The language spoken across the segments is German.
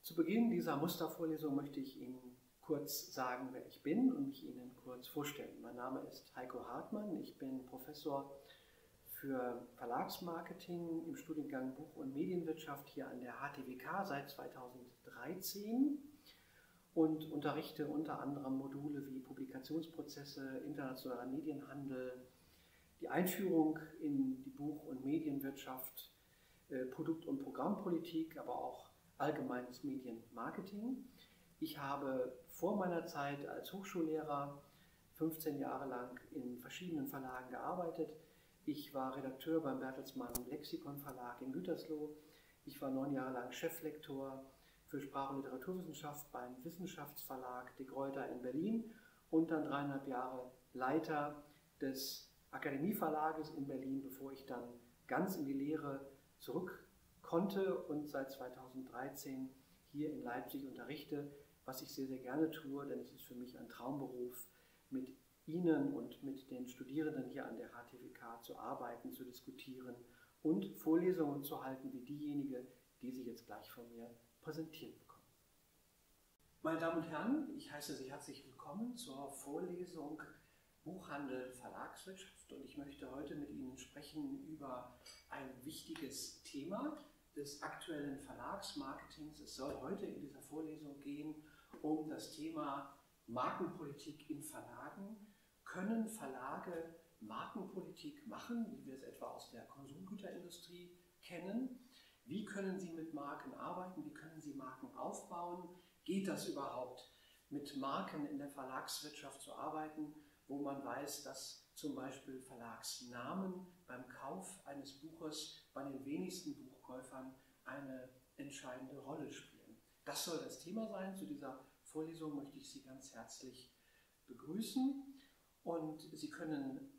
Zu Beginn dieser Mustervorlesung möchte ich Ihnen kurz sagen, wer ich bin und mich Ihnen kurz vorstellen. Mein Name ist Heiko Hartmann, ich bin Professor für Verlagsmarketing im Studiengang Buch- und Medienwirtschaft hier an der HTWK seit 2013 und unterrichte unter anderem Module wie Publikationsprozesse, internationaler Medienhandel, die Einführung in die Buch- und Medienwirtschaft, Produkt- und Programmpolitik, aber auch allgemeines Medienmarketing. Ich habe vor meiner Zeit als Hochschullehrer 15 Jahre lang in verschiedenen Verlagen gearbeitet. Ich war Redakteur beim Bertelsmann Lexikon Verlag in Gütersloh. Ich war 9 Jahre lang Cheflektor für Sprach- und Literaturwissenschaft beim Wissenschaftsverlag De Gruyter in Berlin und dann 3,5 Jahre Leiter des Akademieverlages in Berlin, bevor ich dann ganz in die Lehre zurück konnte und seit 2013 hier in Leipzig unterrichte, was ich sehr, sehr gerne tue, denn es ist für mich ein Traumberuf, mit Ihnen und mit den Studierenden hier an der HTWK zu arbeiten, zu diskutieren und Vorlesungen zu halten, wie diejenige, die Sie jetzt gleich von mir präsentiert bekommen. Meine Damen und Herren, ich heiße Sie herzlich willkommen zur Vorlesung Buchhandel, Verlagswirtschaft, und ich möchte heute mit Ihnen sprechen über ein wichtiges Thema des aktuellen Verlagsmarketings. Es soll heute in dieser Vorlesung gehen um das Thema Markenpolitik in Verlagen. Können Verlage Markenpolitik machen, wie wir es etwa aus der Konsumgüterindustrie kennen? Wie können sie mit Marken arbeiten? Wie können sie Marken aufbauen? Geht das überhaupt, mit Marken in der Verlagswirtschaft zu arbeiten, wo man weiß, dass zum Beispiel Verlagsnamen beim Kauf eines Buches bei den wenigsten Buchkäufern eine entscheidende Rolle spielen? Das soll das Thema sein. Zu dieser Vorlesung möchte ich Sie ganz herzlich begrüßen und Sie können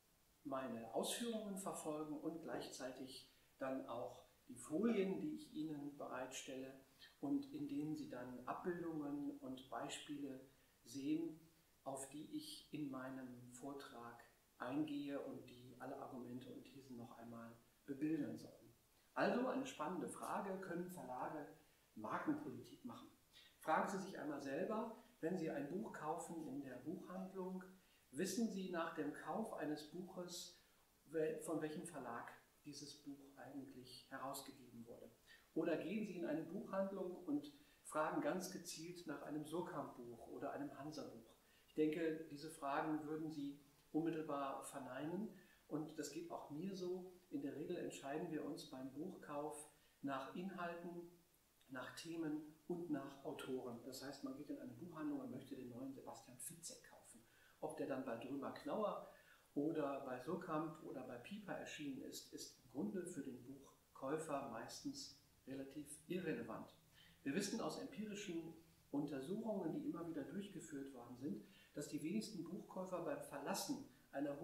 meine Ausführungen verfolgen und gleichzeitig dann auch die Folien, die ich Ihnen bereitstelle und in denen Sie dann Abbildungen und Beispiele sehen, auf die ich in meinem Vortrag eingehe und die alle Argumente und Thesen noch einmal bebildern sollen. Also eine spannende Frage: Können Verlage Markenpolitik machen? Fragen Sie sich einmal selber, wenn Sie ein Buch kaufen in der Buchhandlung, wissen Sie nach dem Kauf eines Buches, von welchem Verlag dieses Buch eigentlich herausgegeben wurde? Oder gehen Sie in eine Buchhandlung und fragen ganz gezielt nach einem Surkamp-Buch oder einem Hansa-Buch? Ich denke, diese Fragen würden Sie unmittelbar verneinen, und das geht auch mir so. In der Regel entscheiden wir uns beim Buchkauf nach Inhalten, nach Themen und nach Autoren. Das heißt, man geht in eine Buchhandlung und möchte den neuen Sebastian Fitzek kaufen. Ob der dann bei Drömer-Knauer oder bei Surkamp oder bei Piper erschienen ist, ist im Grunde für den Buchkäufer meistens relativ irrelevant. Wir wissen aus empirischen Untersuchungen, die immer wieder durchgeführt worden sind, dass die wenigsten Buchkäufer beim Verlassen einer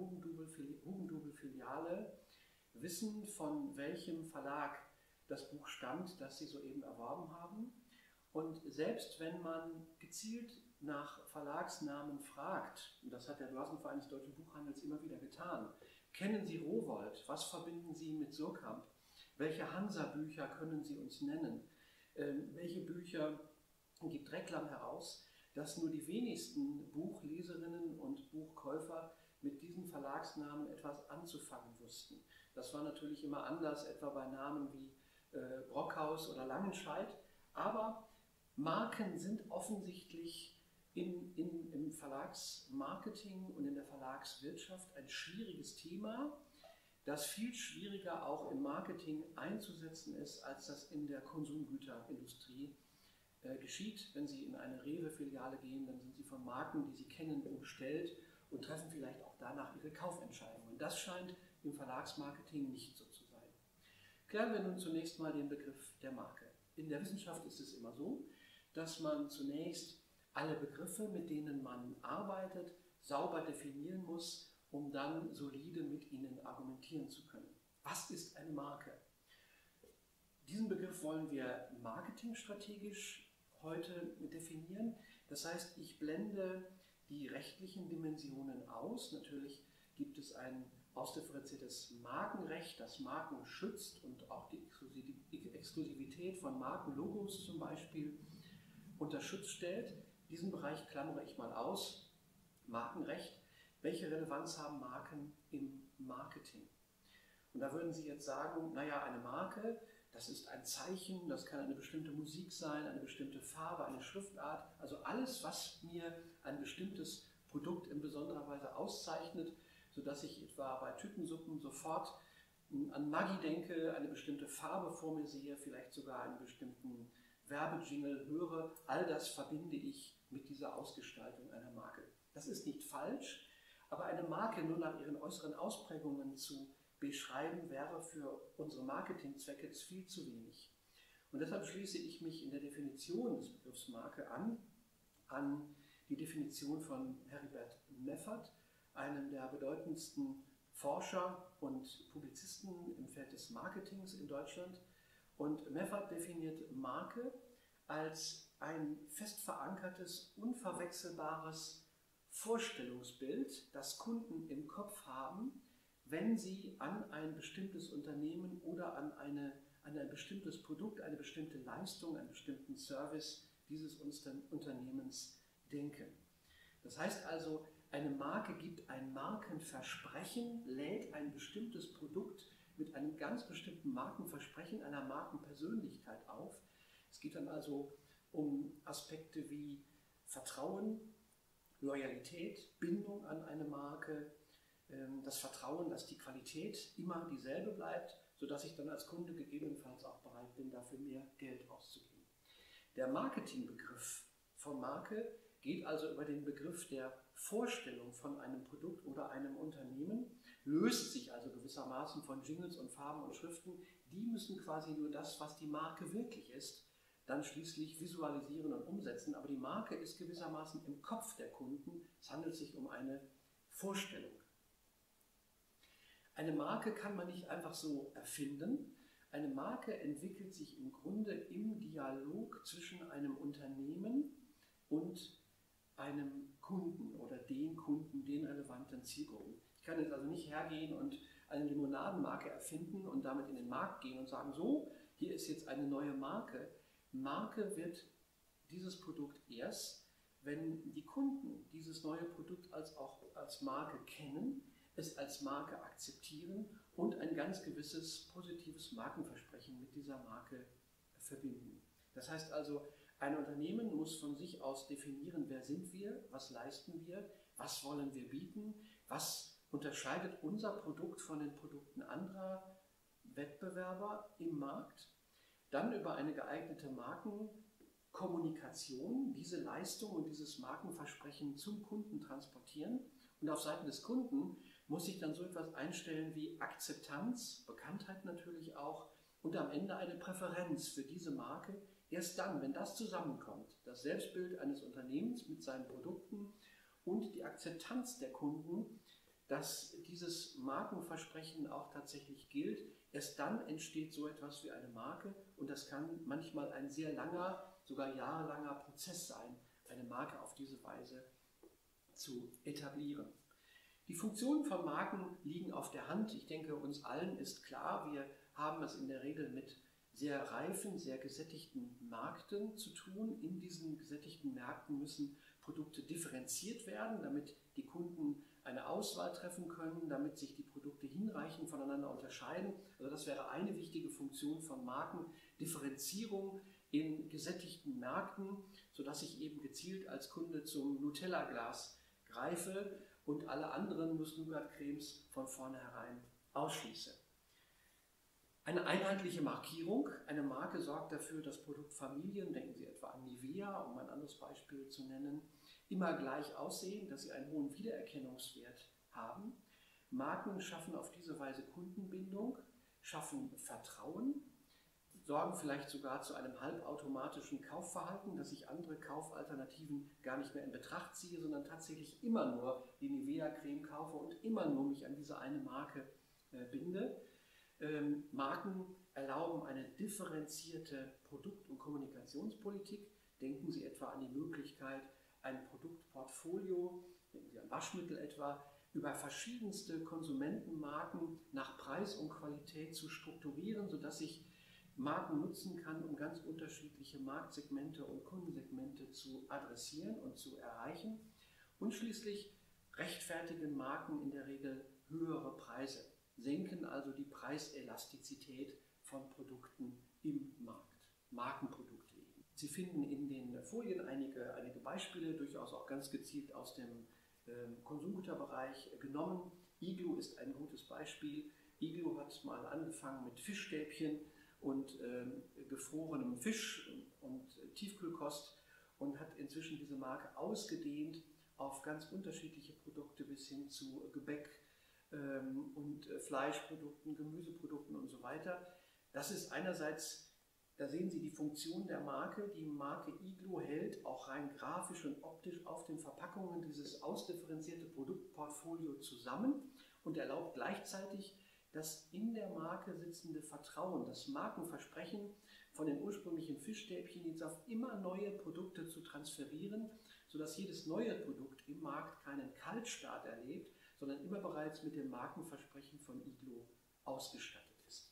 Hugendubel-Filiale wissen, von welchem Verlag das Buch stammt, das sie soeben erworben haben. Und selbst wenn man gezielt nach Verlagsnamen fragt, und das hat der Börsenverein des deutschen Buchhandels immer wieder getan: Kennen Sie Rowohlt? Was verbinden Sie mit Surkamp? Welche Hansa-Bücher können Sie uns nennen? Welche Bücher gibt Reklam heraus? Dass nur die wenigsten Buchleserinnen und Buchkäufer mit diesen Verlagsnamen etwas anzufangen wussten. Das war natürlich immer anders, etwa bei Namen wie Brockhaus oder Langenscheidt, aber Marken sind offensichtlich im Verlagsmarketing und in der Verlagswirtschaft ein schwieriges Thema, das viel schwieriger auch im Marketing einzusetzen ist, als das in der Konsumgüterindustrie geschieht. Wenn Sie in eine Rewe-Filiale gehen, dann sind Sie von Marken, die Sie kennen, umstellt und treffen vielleicht auch danach Ihre Kaufentscheidungen. Das scheint im Verlagsmarketing nicht so zu sein. Klären wir nun zunächst mal den Begriff der Marke. In der Wissenschaft ist es immer so, dass man zunächst alle Begriffe, mit denen man arbeitet, sauber definieren muss, um dann solide mit ihnen argumentieren zu können. Was ist eine Marke? Diesen Begriff wollen wir marketingstrategisch heute definieren. Das heißt, ich blende die rechtlichen Dimensionen aus. Natürlich gibt es ein ausdifferenziertes Markenrecht, das Marken schützt und auch die Exklusivität von Markenlogos zum Beispiel unter Schutz stellt. Diesen Bereich klammere ich mal aus. Markenrecht. Welche Relevanz haben Marken im Marketing? Und da würden Sie jetzt sagen, naja, eine Marke, das ist ein Zeichen, das kann eine bestimmte Musik sein, eine bestimmte Farbe, eine Schriftart, also alles, was mir ein bestimmtes Produkt in besonderer Weise auszeichnet, sodass ich etwa bei Tütensuppen sofort an Maggi denke, eine bestimmte Farbe vor mir sehe, vielleicht sogar einen bestimmten Werbejingle höre. All das verbinde ich mit dieser Ausgestaltung einer Marke. Das ist nicht falsch, aber eine Marke nur nach ihren äußeren Ausprägungen zu beschreiben, wäre für unsere Marketingzwecke viel zu wenig. Und deshalb schließe ich mich in der Definition des Begriffs Marke an die Definition von Heribert Meffert, einem der bedeutendsten Forscher und Publizisten im Feld des Marketings in Deutschland. Und Meffert definiert Marke als ein fest verankertes, unverwechselbares Vorstellungsbild, das Kunden im Kopf haben, wenn sie an ein bestimmtes Unternehmen oder an ein bestimmtes Produkt, eine bestimmte Leistung, einen bestimmten Service dieses Unternehmens denken. Das heißt also, eine Marke gibt ein Markenversprechen, lädt ein bestimmtes Produkt mit einem ganz bestimmten Markenversprechen, einer Markenpersönlichkeit auf. Es geht dann also um Aspekte wie Vertrauen, Loyalität, Bindung an eine Marke, das Vertrauen, dass die Qualität immer dieselbe bleibt, sodass ich dann als Kunde gegebenenfalls auch bereit bin, dafür mehr Geld auszugeben. Der Marketingbegriff von Marke geht also über den Begriff der Vorstellung von einem Produkt oder einem Unternehmen, löst sich also gewissermaßen von Jingles und Farben und Schriften. Die müssen quasi nur das, was die Marke wirklich ist, dann schließlich visualisieren und umsetzen. Aber die Marke ist gewissermaßen im Kopf der Kunden. Es handelt sich um eine Vorstellung. Eine Marke kann man nicht einfach so erfinden. Eine Marke entwickelt sich im Grunde im Dialog zwischen einem Unternehmen und einem Kunden oder den Kunden, den relevanten Zielgruppen. Ich kann jetzt also nicht hergehen und eine Limonadenmarke erfinden und damit in den Markt gehen und sagen, so, hier ist jetzt eine neue Marke. Marke wird dieses Produkt erst, wenn die Kunden dieses neue Produkt auch als Marke kennen, es als Marke akzeptieren und ein ganz gewisses positives Markenversprechen mit dieser Marke verbinden. Das heißt also, ein Unternehmen muss von sich aus definieren, wer sind wir, was leisten wir, was wollen wir bieten, was unterscheidet unser Produkt von den Produkten anderer Wettbewerber im Markt. Dann über eine geeignete Markenkommunikation diese Leistung und dieses Markenversprechen zum Kunden transportieren. Und auf Seiten des Kunden muss sich dann so etwas einstellen wie Akzeptanz, Bekanntheit natürlich auch und am Ende eine Präferenz für diese Marke. Erst dann, wenn das zusammenkommt, das Selbstbild eines Unternehmens mit seinen Produkten und die Akzeptanz der Kunden, dass dieses Markenversprechen auch tatsächlich gilt, erst dann entsteht so etwas wie eine Marke und das kann manchmal ein sehr langer, sogar jahrelanger Prozess sein, eine Marke auf diese Weise zu etablieren. Die Funktionen von Marken liegen auf der Hand. Ich denke, uns allen ist klar, wir haben es in der Regel mit sehr reifen, sehr gesättigten Märkten zu tun. In diesen gesättigten Märkten müssen Produkte differenziert werden, damit die Kunden eine Auswahl treffen können, damit sich die Produkte hinreichend voneinander unterscheiden. Also das wäre eine wichtige Funktion von Marken, Differenzierung in gesättigten Märkten, sodass ich eben gezielt als Kunde zum Nutella-Glas greife und alle anderen Nuss-Nougat-Cremes von vornherein ausschließe. Eine einheitliche Markierung. Eine Marke sorgt dafür, dass Produktfamilien, denken Sie etwa an Nivea, um ein anderes Beispiel zu nennen, immer gleich aussehen, dass sie einen hohen Wiedererkennungswert haben. Marken schaffen auf diese Weise Kundenbindung, schaffen Vertrauen, sorgen vielleicht sogar zu einem halbautomatischen Kaufverhalten, dass ich andere Kaufalternativen gar nicht mehr in Betracht ziehe, sondern tatsächlich immer nur die Nivea-Creme kaufe und immer nur mich an diese eine Marke binde. Marken erlauben eine differenzierte Produkt- und Kommunikationspolitik. Denken Sie etwa an die Möglichkeit, ein Produktportfolio, denken Sie an Waschmittel etwa, über verschiedenste Konsumentenmarken nach Preis und Qualität zu strukturieren, sodass ich Marken nutzen kann, um ganz unterschiedliche Marktsegmente und Kundensegmente zu adressieren und zu erreichen. Und schließlich rechtfertigen Marken in der Regel höhere Preise, senken also die Preiselastizität von Produkten im Markt, Markenprodukte eben. Sie finden in den Folien einige Beispiele, durchaus auch ganz gezielt aus dem Konsumgüterbereich genommen. Iglo ist ein gutes Beispiel. Iglo hat mal angefangen mit Fischstäbchen und gefrorenem Fisch und Tiefkühlkost und hat inzwischen diese Marke ausgedehnt auf ganz unterschiedliche Produkte bis hin zu Gebäck und Fleischprodukten, Gemüseprodukten und so weiter. Das ist einerseits, da sehen Sie die Funktion der Marke. Die Marke Iglo hält auch rein grafisch und optisch auf den Verpackungen dieses ausdifferenzierte Produktportfolio zusammen und erlaubt gleichzeitig das in der Marke sitzende Vertrauen, das Markenversprechen von den ursprünglichen Fischstäbchen jetzt auf immer neue Produkte zu transferieren, sodass jedes neue Produkt im Markt keinen Kaltstart erlebt, sondern immer bereits mit dem Markenversprechen von Iglo ausgestattet ist.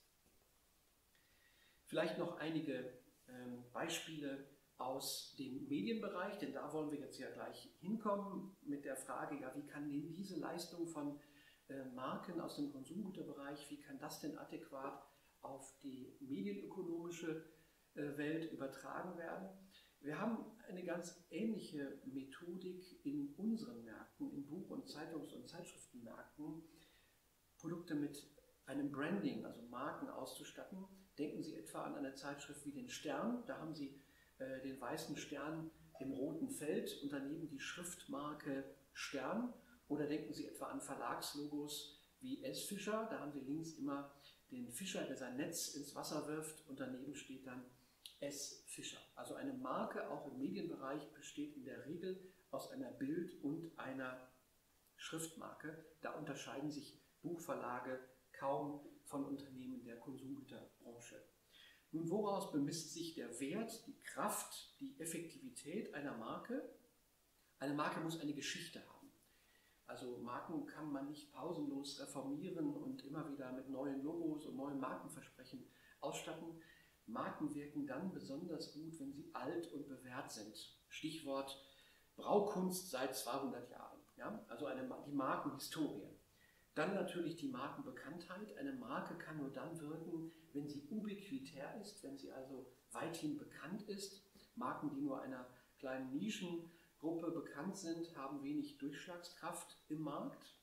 Vielleicht noch einige Beispiele aus dem Medienbereich, denn da wollen wir jetzt ja gleich hinkommen mit der Frage, ja, wie kann denn diese Leistung von Marken aus dem Konsumgüterbereich, wie kann das denn adäquat auf die medienökonomische Welt übertragen werden? Wir haben eine ganz ähnliche Methodik in unseren Märkten, in Buch- und Zeitungs- und Zeitschriftenmärkten, Produkte mit einem Branding, also Marken auszustatten. Denken Sie etwa an eine Zeitschrift wie den Stern, da haben Sie den weißen Stern im roten Feld und daneben die Schriftmarke Stern. Oder denken Sie etwa an Verlagslogos wie S. Fischer, da haben Sie links immer den Fischer, der sein Netz ins Wasser wirft und daneben steht dann S. Fischer. Also eine Marke auch im Medienbereich besteht in der Regel aus einer Bild- und einer Schriftmarke. Da unterscheiden sich Buchverlage kaum von Unternehmen der Konsumgüterbranche. Nun, woraus bemisst sich der Wert, die Kraft, die Effektivität einer Marke? Eine Marke muss eine Geschichte haben. Also Marken kann man nicht pausenlos reformieren und immer wieder mit neuen Logos und neuen Markenversprechen ausstatten. Marken wirken dann besonders gut, wenn sie alt und bewährt sind. Stichwort Braukunst seit 200 Jahren. Ja? Also die Markenhistorie. Dann natürlich die Markenbekanntheit. Eine Marke kann nur dann wirken, wenn sie ubiquitär ist, wenn sie also weithin bekannt ist. Marken, die nur einer kleinen Nischengruppe bekannt sind, haben wenig Durchschlagskraft im Markt.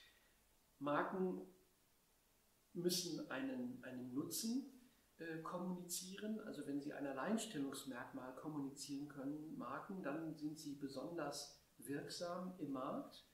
Marken müssen einen Nutzen kommunizieren. Also wenn sie ein Alleinstellungsmerkmal kommunizieren können, Marken, dann sind sie besonders wirksam im Markt.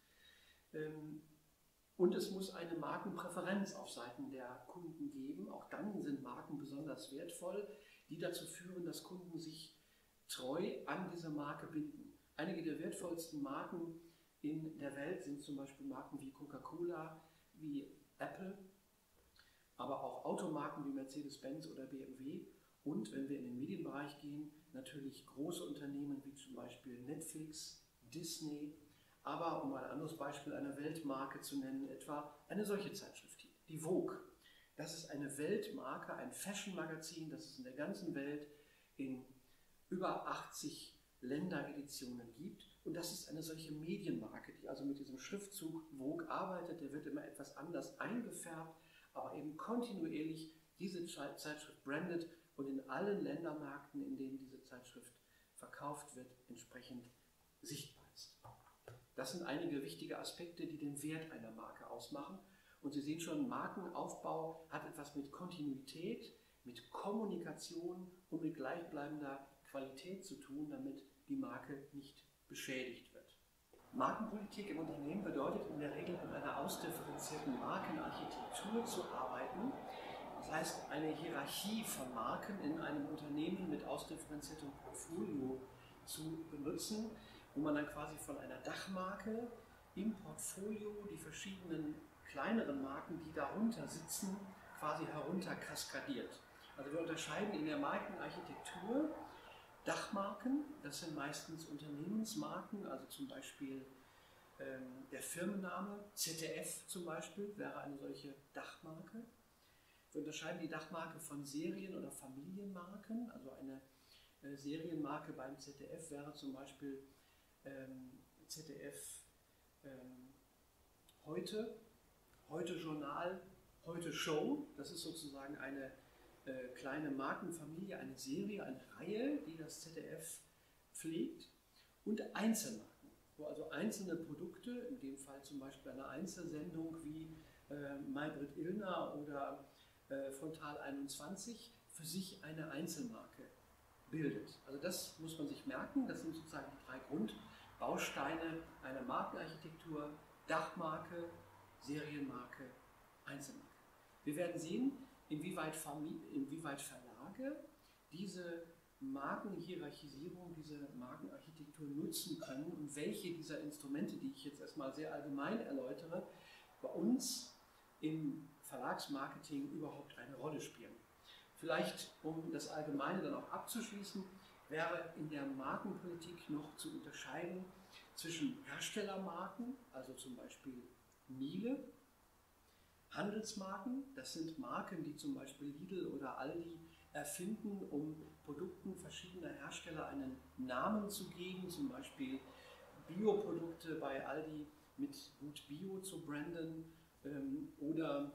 Und es muss eine Markenpräferenz auf Seiten der Kunden geben. Auch dann sind Marken besonders wertvoll, die dazu führen, dass Kunden sich treu an diese Marke binden. Einige der wertvollsten Marken in der Welt sind zum Beispiel Marken wie Coca-Cola, wie Apple, aber auch Automarken wie Mercedes-Benz oder BMW. Und wenn wir in den Medienbereich gehen, natürlich große Unternehmen wie zum Beispiel Netflix, Disney, aber um ein anderes Beispiel einer Weltmarke zu nennen, etwa eine solche Zeitschrift hier, die Vogue. Das ist eine Weltmarke, ein Fashion-Magazin, das es in der ganzen Welt in über 80 Ländereditionen gibt. Und das ist eine solche Medienmarke, die also mit diesem Schriftzug Vogue arbeitet. Der wird immer etwas anders eingefärbt, aber eben kontinuierlich diese Zeitschrift brandet und in allen Ländermärkten, in denen diese Zeitschrift verkauft wird, entsprechend sichtbar ist. Das sind einige wichtige Aspekte, die den Wert einer Marke ausmachen. Und Sie sehen schon, Markenaufbau hat etwas mit Kontinuität, mit Kommunikation und mit gleichbleibender Qualität zu tun, damit die Marke nicht beschädigt wird. Markenpolitik im Unternehmen bedeutet in der Regel, in einer ausdifferenzierten Markenarchitektur zu arbeiten. Das heißt, eine Hierarchie von Marken in einem Unternehmen mit ausdifferenziertem Portfolio zu benutzen, wo man dann quasi von einer Dachmarke im Portfolio die verschiedenen kleineren Marken, die darunter sitzen, quasi herunter kaskadiert. Also wir unterscheiden in der Der Firmenname ZDF zum Beispiel wäre eine solche Dachmarke. Wir unterscheiden die Dachmarke von Serien- oder Familienmarken. Also eine Serienmarke beim ZDF wäre zum Beispiel ZDF Heute, Heute Journal, Heute Show. Das ist sozusagen eine kleine Markenfamilie, eine Serie, eine Reihe, die das ZDF pflegt. Und Einzelmarken, wo also einzelne Produkte, in dem Fall zum Beispiel eine Einzelsendung wie Maybrit Illner oder Frontal 21, für sich eine Einzelmarke bildet. Also das muss man sich merken, das sind sozusagen die drei Grundbausteine einer Markenarchitektur: Dachmarke, Serienmarke, Einzelmarke. Wir werden sehen, inwieweit Verlage diese Markenhierarchisierung, diese Markenarchitektur nutzen können und welche dieser Instrumente, die ich jetzt erstmal sehr allgemein erläutere, bei uns im Verlagsmarketing überhaupt eine Rolle spielen. Vielleicht, um das Allgemeine dann auch abzuschließen, wäre in der Markenpolitik noch zu unterscheiden zwischen Herstellermarken, also zum Beispiel Miele, Handelsmarken, das sind Marken, die zum Beispiel Lidl oder Aldi erfinden, um Produkten verschiedener Hersteller einen Namen zu geben, zum Beispiel Bioprodukte bei Aldi mit Gut Bio zu branden oder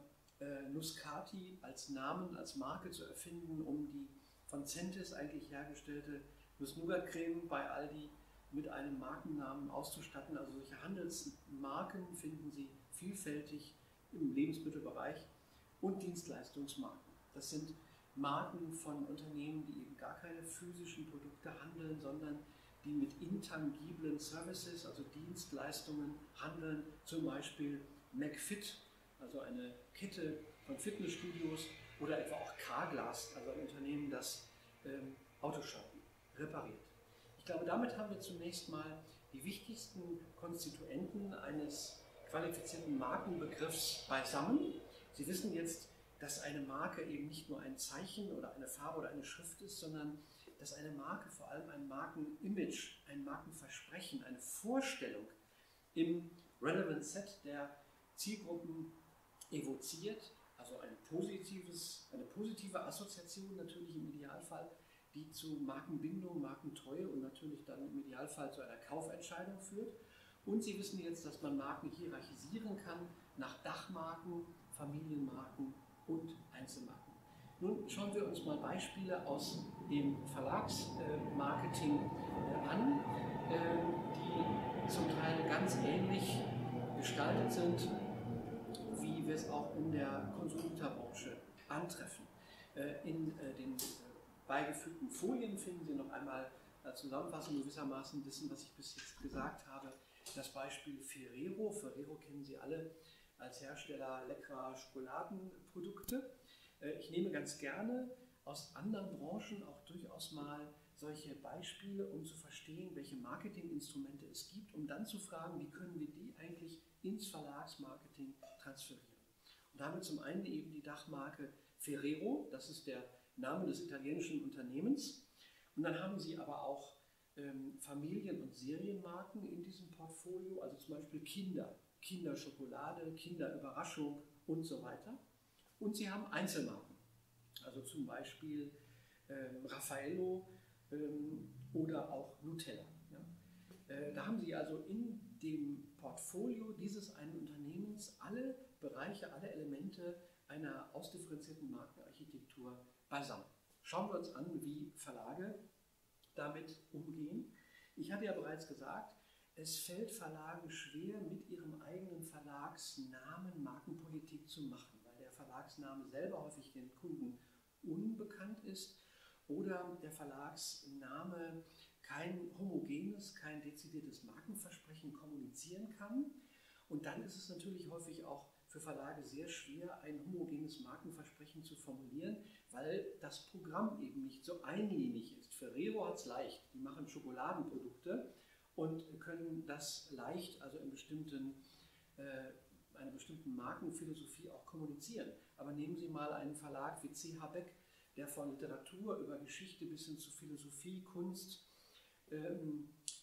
Muscati als Namen, als Marke zu erfinden, um die von Centis eigentlich hergestellte Nuss-Nougat-Creme bei Aldi mit einem Markennamen auszustatten. Also solche Handelsmarken finden Sie vielfältig im Lebensmittelbereich und Dienstleistungsmarken. Das sind Marken von Unternehmen, die eben gar keine physischen Produkte handeln, sondern die mit intangiblen Services, also Dienstleistungen handeln, zum Beispiel McFit, also eine Kette von Fitnessstudios, oder etwa auch Carglass, also ein Unternehmen, das Autoscheiben repariert. Ich glaube, damit haben wir zunächst mal die wichtigsten Konstituenten eines qualifizierten Markenbegriffs beisammen. Sie wissen jetzt, dass eine Marke eben nicht nur ein Zeichen oder eine Farbe oder eine Schrift ist, sondern dass eine Marke vor allem ein Markenimage, ein Markenversprechen, eine Vorstellung im Relevant Set der Zielgruppen evoziert, also eine positive Assoziation natürlich im Idealfall, die zu Markenbindung, Markentreue und natürlich dann im Idealfall zu einer Kaufentscheidung führt. Und Sie wissen jetzt, dass man Marken hierarchisieren kann nach Dachmarken, Familienmarken und Einzelmarken. Nun schauen wir uns mal Beispiele aus dem Verlagsmarketing an, die zum Teil ganz ähnlich gestaltet sind, wie wir es auch in der Konsumgüterbranche antreffen. In den beigefügten Folien finden Sie noch einmal Zusammenfassung gewissermaßen dessen, was ich bis jetzt gesagt habe. Das Beispiel Ferrero. Ferrero kennen Sie alle als Hersteller leckerer Schokoladenprodukte. Ich nehme ganz gerne aus anderen Branchen auch durchaus mal solche Beispiele, um zu verstehen, welche Marketinginstrumente es gibt, um dann zu fragen, wie können wir die eigentlich ins Verlagsmarketing transferieren. Und damit zum einen eben die Dachmarke Ferrero, das ist der Name des italienischen Unternehmens. Und dann haben Sie aber auch Familien- und Serienmarken in diesem Portfolio, also zum Beispiel Kinderschokolade, Kinderüberraschung und so weiter. Und Sie haben Einzelmarken, also zum Beispiel Raffaello oder auch Nutella. Ja? Da haben Sie also in dem Portfolio dieses einen Unternehmens alle Bereiche, alle Elemente einer ausdifferenzierten Markenarchitektur beisammen. Schauen wir uns an, wie Verlage damit umgehen. Ich hatte ja bereits gesagt, es fällt Verlagen schwer, mit ihrem eigenen Verlagsnamen Markenpolitik zu machen, weil der Verlagsname selber häufig den Kunden unbekannt ist oder der Verlagsname kein homogenes, kein dezidiertes Markenversprechen kommunizieren kann. Und dann ist es natürlich häufig auch für Verlage sehr schwer, ein homogenes Markenversprechen zu formulieren, weil das Programm eben nicht so einlinig ist. Ferrero hat es leicht, die machen Schokoladenprodukte und können das leicht, also in einer bestimmten Markenphilosophie auch kommunizieren. Aber nehmen Sie mal einen Verlag wie C.H. Beck, der von Literatur über Geschichte bis hin zu Philosophie, Kunst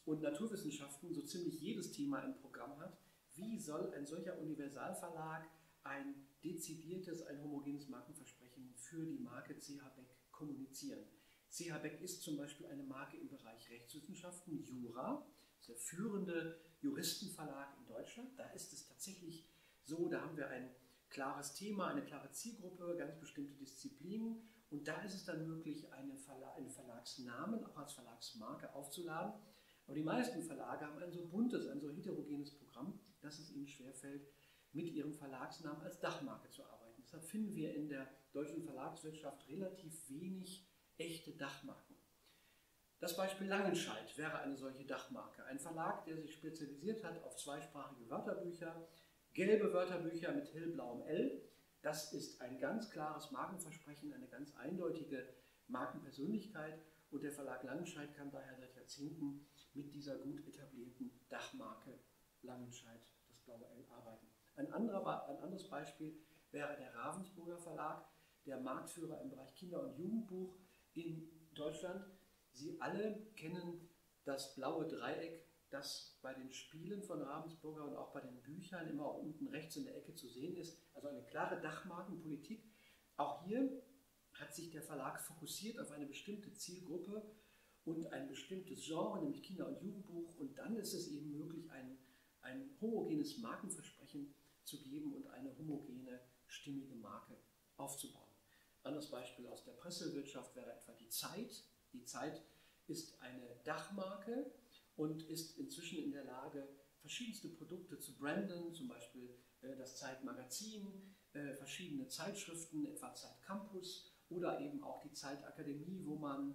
und Naturwissenschaften so ziemlich jedes Thema im Programm hat, wie soll ein solcher Universalverlag ein dezidiertes, ein homogenes Markenversprechen für die Marke CH Beck kommunizieren? CH Beck ist zum Beispiel eine Marke im Bereich Rechtswissenschaften, Jura, das ist der führende Juristenverlag in Deutschland. Da ist es tatsächlich so, da haben wir ein klares Thema, eine klare Zielgruppe, ganz bestimmte Disziplinen. Und da ist es dann möglich, einen Verlagsnamen auch als Verlagsmarke aufzuladen. Aber die meisten Verlage haben ein so buntes, ein so heterogenes Programm, dass es ihnen schwerfällt, mit ihrem Verlagsnamen als Dachmarke zu arbeiten. Deshalb finden wir in der deutschen Verlagswirtschaft relativ wenig echte Dachmarken. Das Beispiel Langenscheidt wäre eine solche Dachmarke. Ein Verlag, der sich spezialisiert hat auf zweisprachige Wörterbücher, gelbe Wörterbücher mit hellblauem L. Das ist ein ganz klares Markenversprechen, eine ganz eindeutige Markenpersönlichkeit. Und der Verlag Langenscheidt kann daher seit Jahrzehnten mit dieser gut etablierten Dachmarke Langenscheidt, das blaue L, arbeiten. Ein anderes Beispiel wäre der Ravensburger Verlag, der Marktführer im Bereich Kinder- und Jugendbuch in Deutschland. Sie alle kennen das blaue Dreieck, das bei den Spielen von Ravensburger und auch bei den Büchern immer unten rechts in der Ecke zu sehen ist. Also eine klare Dachmarkenpolitik. Auch hier hat sich der Verlag fokussiert auf eine bestimmte Zielgruppe und ein bestimmtes Genre, nämlich Kinder- und Jugendbuch. Und dann ist es eben möglich, ein homogenes Markenversprechen zu geben und eine homogene, stimmige Marke aufzubauen. Anderes Beispiel aus der Pressewirtschaft wäre etwa die Zeit. Die Zeit ist eine Dachmarke und ist inzwischen in der Lage, verschiedenste Produkte zu branden, zum Beispiel das Zeitmagazin, verschiedene Zeitschriften, etwa Zeit Campus oder eben auch die Zeitakademie, wo man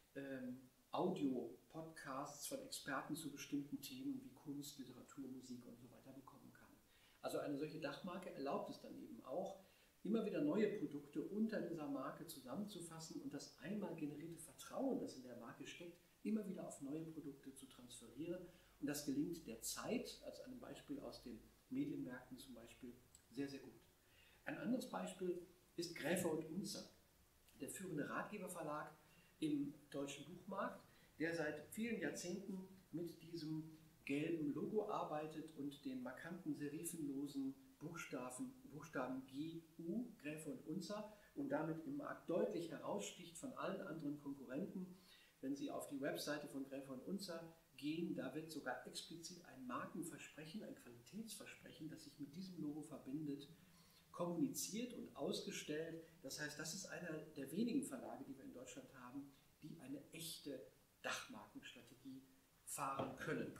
Audio-Podcasts von Experten zu bestimmten Themen wie Kunst, Literatur, Musik und so weiter bekommen kann. Also eine solche Dachmarke erlaubt es dann eben auch, immer wieder neue Produkte unter dieser Marke zusammenzufassen und das einmal generierte Vertrauen, das in der Marke steckt, immer wieder auf neue Produkte zu transferieren. Und das gelingt der Zeit, als einem Beispiel aus den Medienmärkten zum Beispiel, sehr, sehr gut. Ein anderes Beispiel ist Graefe und Unzer, der führende Ratgeberverlag im deutschen Buchmarkt, der seit vielen Jahrzehnten mit diesem gelben Logo arbeitet und den markanten serifenlosen Buchstaben GU, Graefe und Unzer, und damit im Markt deutlich heraussticht von allen anderen Konkurrenten. Wenn Sie auf die Webseite von Graefe und Unzer gehen, da wird sogar explizit ein Markenversprechen, ein Qualitätsversprechen, das sich mit diesem Logo verbindet, kommuniziert und ausgestellt. Das heißt, das ist einer der wenigen Verlage, die wir in Deutschland haben, die eine echte Dachmarkenstrategie fahren können.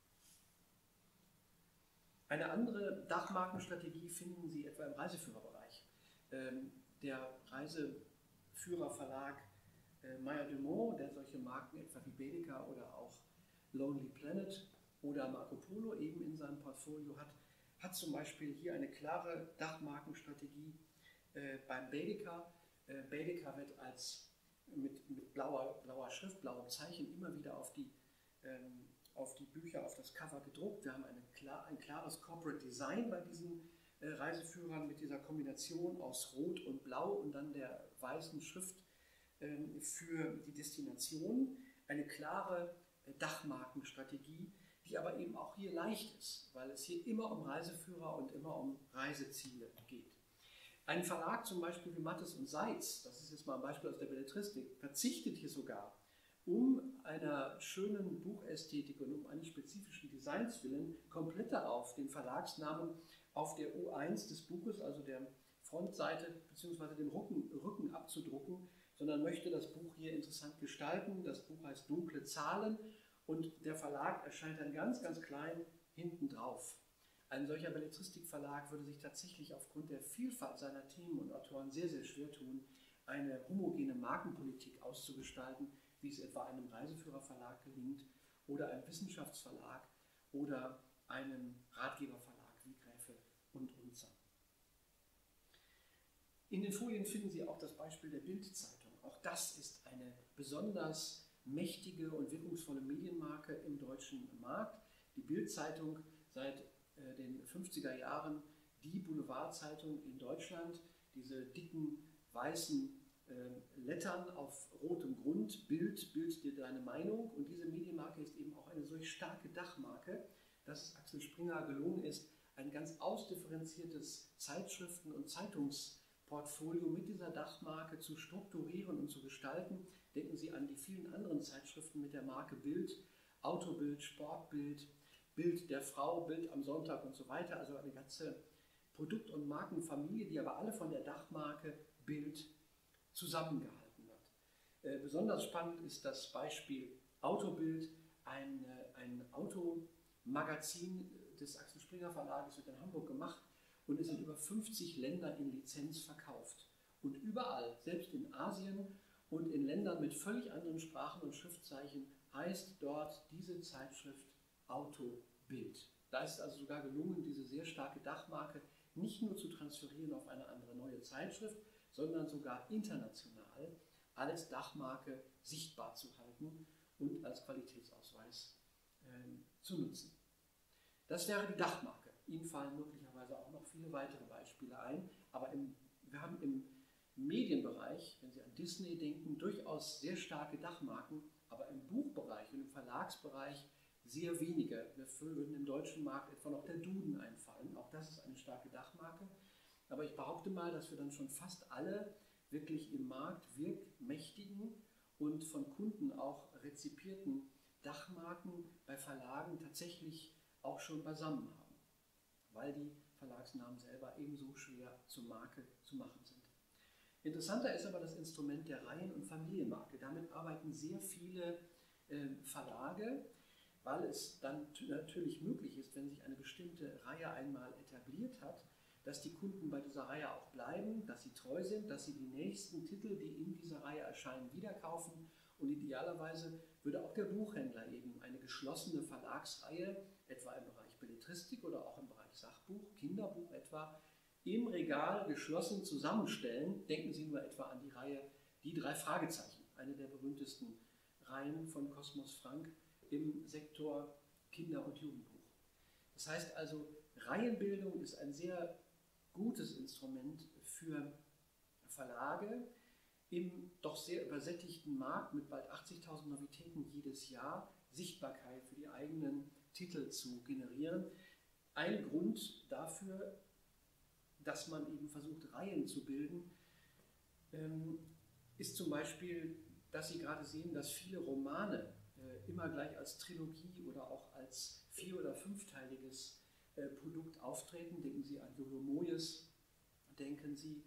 Eine andere Dachmarkenstrategie finden Sie etwa im Reiseführerbereich. Der Reiseführerverlag Mayr-Dumont, der solche Marken etwa wie Baedeker oder auch Lonely Planet oder Marco Polo eben in seinem Portfolio hat zum Beispiel hier eine klare Dachmarkenstrategie beim Baedeker. Baedeker wird mit blauer Schrift, blauem Zeichen immer wieder auf die Bücher, auf das Cover gedruckt. Wir haben ein klares Corporate Design bei diesen Reiseführern mit dieser Kombination aus Rot und Blau und dann der weißen Schrift für die Destination. Eine klare Dachmarkenstrategie, die aber eben auch hier leicht ist, weil es hier immer um Reiseführer und immer um Reiseziele geht. Ein Verlag zum Beispiel wie Mattes und Seitz, das ist jetzt mal ein Beispiel aus der Belletristik, verzichtet hier sogar um einer schönen Buchästhetik und um eines spezifischen Designs willen komplett darauf, den Verlagsnamen auf der U1 des Buches, also der Frontseite bzw. dem Rücken abzudrucken, sondern möchte das Buch hier interessant gestalten. Das Buch heißt Dunkle Zahlen und der Verlag erscheint dann ganz, ganz klein hinten drauf. Ein solcher Belletristikverlag würde sich tatsächlich aufgrund der Vielfalt seiner Themen und Autoren sehr, sehr schwer tun, eine homogene Markenpolitik auszugestalten, wie es etwa einem Reiseführerverlag gelingt oder einem Wissenschaftsverlag oder einem Ratgeberverlag wie Graefe und Unzer. In den Folien finden Sie auch das Beispiel der Bild-Zeitung. Auch das ist eine besonders mächtige und wirkungsvolle Medienmarke im deutschen Markt. Die Bild-Zeitung seit den 50er Jahren die Boulevardzeitung in Deutschland, diese dicken weißen Lettern auf rotem Grund, Bild dir deine Meinung. Und diese Medienmarke ist eben auch eine solch starke Dachmarke, dass es Axel Springer gelungen ist, ein ganz ausdifferenziertes Zeitschriften- und Zeitungsportfolio mit dieser Dachmarke zu strukturieren und zu gestalten. Denken Sie an die vielen anderen Zeitschriften mit der Marke Bild, Autobild, Sportbild, Bild der Frau, Bild am Sonntag und so weiter. Also eine ganze Produkt- und Markenfamilie, die aber alle von der Dachmarke Bild zusammengehalten wird. Besonders spannend ist das Beispiel Autobild, ein Automagazin des Axel Springer Verlages, wird in Hamburg gemacht und ist in über 50 Ländern in Lizenz verkauft. Und überall, selbst in Asien und in Ländern mit völlig anderen Sprachen und Schriftzeichen, heißt dort diese Zeitschrift Autobild. Da ist also sogar gelungen, diese sehr starke Dachmarke nicht nur zu transferieren auf eine andere neue Zeitschrift, sondern sogar international als Dachmarke sichtbar zu halten und als Qualitätsausweis zu nutzen. Das wäre die Dachmarke. Ihnen fallen möglicherweise auch noch viele weitere Beispiele ein, aber wir haben im Medienbereich, wenn Sie an Disney denken, durchaus sehr starke Dachmarken, aber im Buchbereich und im Verlagsbereich sehr wenige. Mir würden im deutschen Markt etwa noch der Duden einfallen. Auch das ist eine starke Dachmarke. Aber ich behaupte mal, dass wir dann schon fast alle wirklich im Markt wirkmächtigen und von Kunden auch rezipierten Dachmarken bei Verlagen tatsächlich auch schon beisammen haben, weil die Verlagsnamen selber ebenso schwer zur Marke zu machen sind. Interessanter ist aber das Instrument der Reihen- und Familienmarke. Damit arbeiten sehr viele Verlage, weil es dann natürlich möglich ist, wenn sich eine bestimmte Reihe einmal etabliert hat, dass die Kunden bei dieser Reihe auch bleiben, dass sie treu sind, dass sie die nächsten Titel, die in dieser Reihe erscheinen, wieder kaufen. Und idealerweise würde auch der Buchhändler eben eine geschlossene Verlagsreihe, etwa im Bereich Belletristik oder auch im Bereich Sachbuch, Kinderbuch etwa, im Regal geschlossen zusammenstellen. Denken Sie nur etwa an die Reihe Die drei Fragezeichen, eine der berühmtesten Reihen von Cosmos Frank im Sektor Kinder- und Jugendbuch. Das heißt also, Reihenbildung ist ein sehr gutes Instrument für Verlage im doch sehr übersättigten Markt mit bald 80.000 Novitäten jedes Jahr Sichtbarkeit für die eigenen Titel zu generieren. Ein Grund dafür, dass man eben versucht, Reihen zu bilden, ist zum Beispiel, dass Sie gerade sehen, dass viele Romane immer gleich als Trilogie oder auch als 4- oder 5-teiliges Produkt auftreten. Denken Sie an Jojo Moyes, denken Sie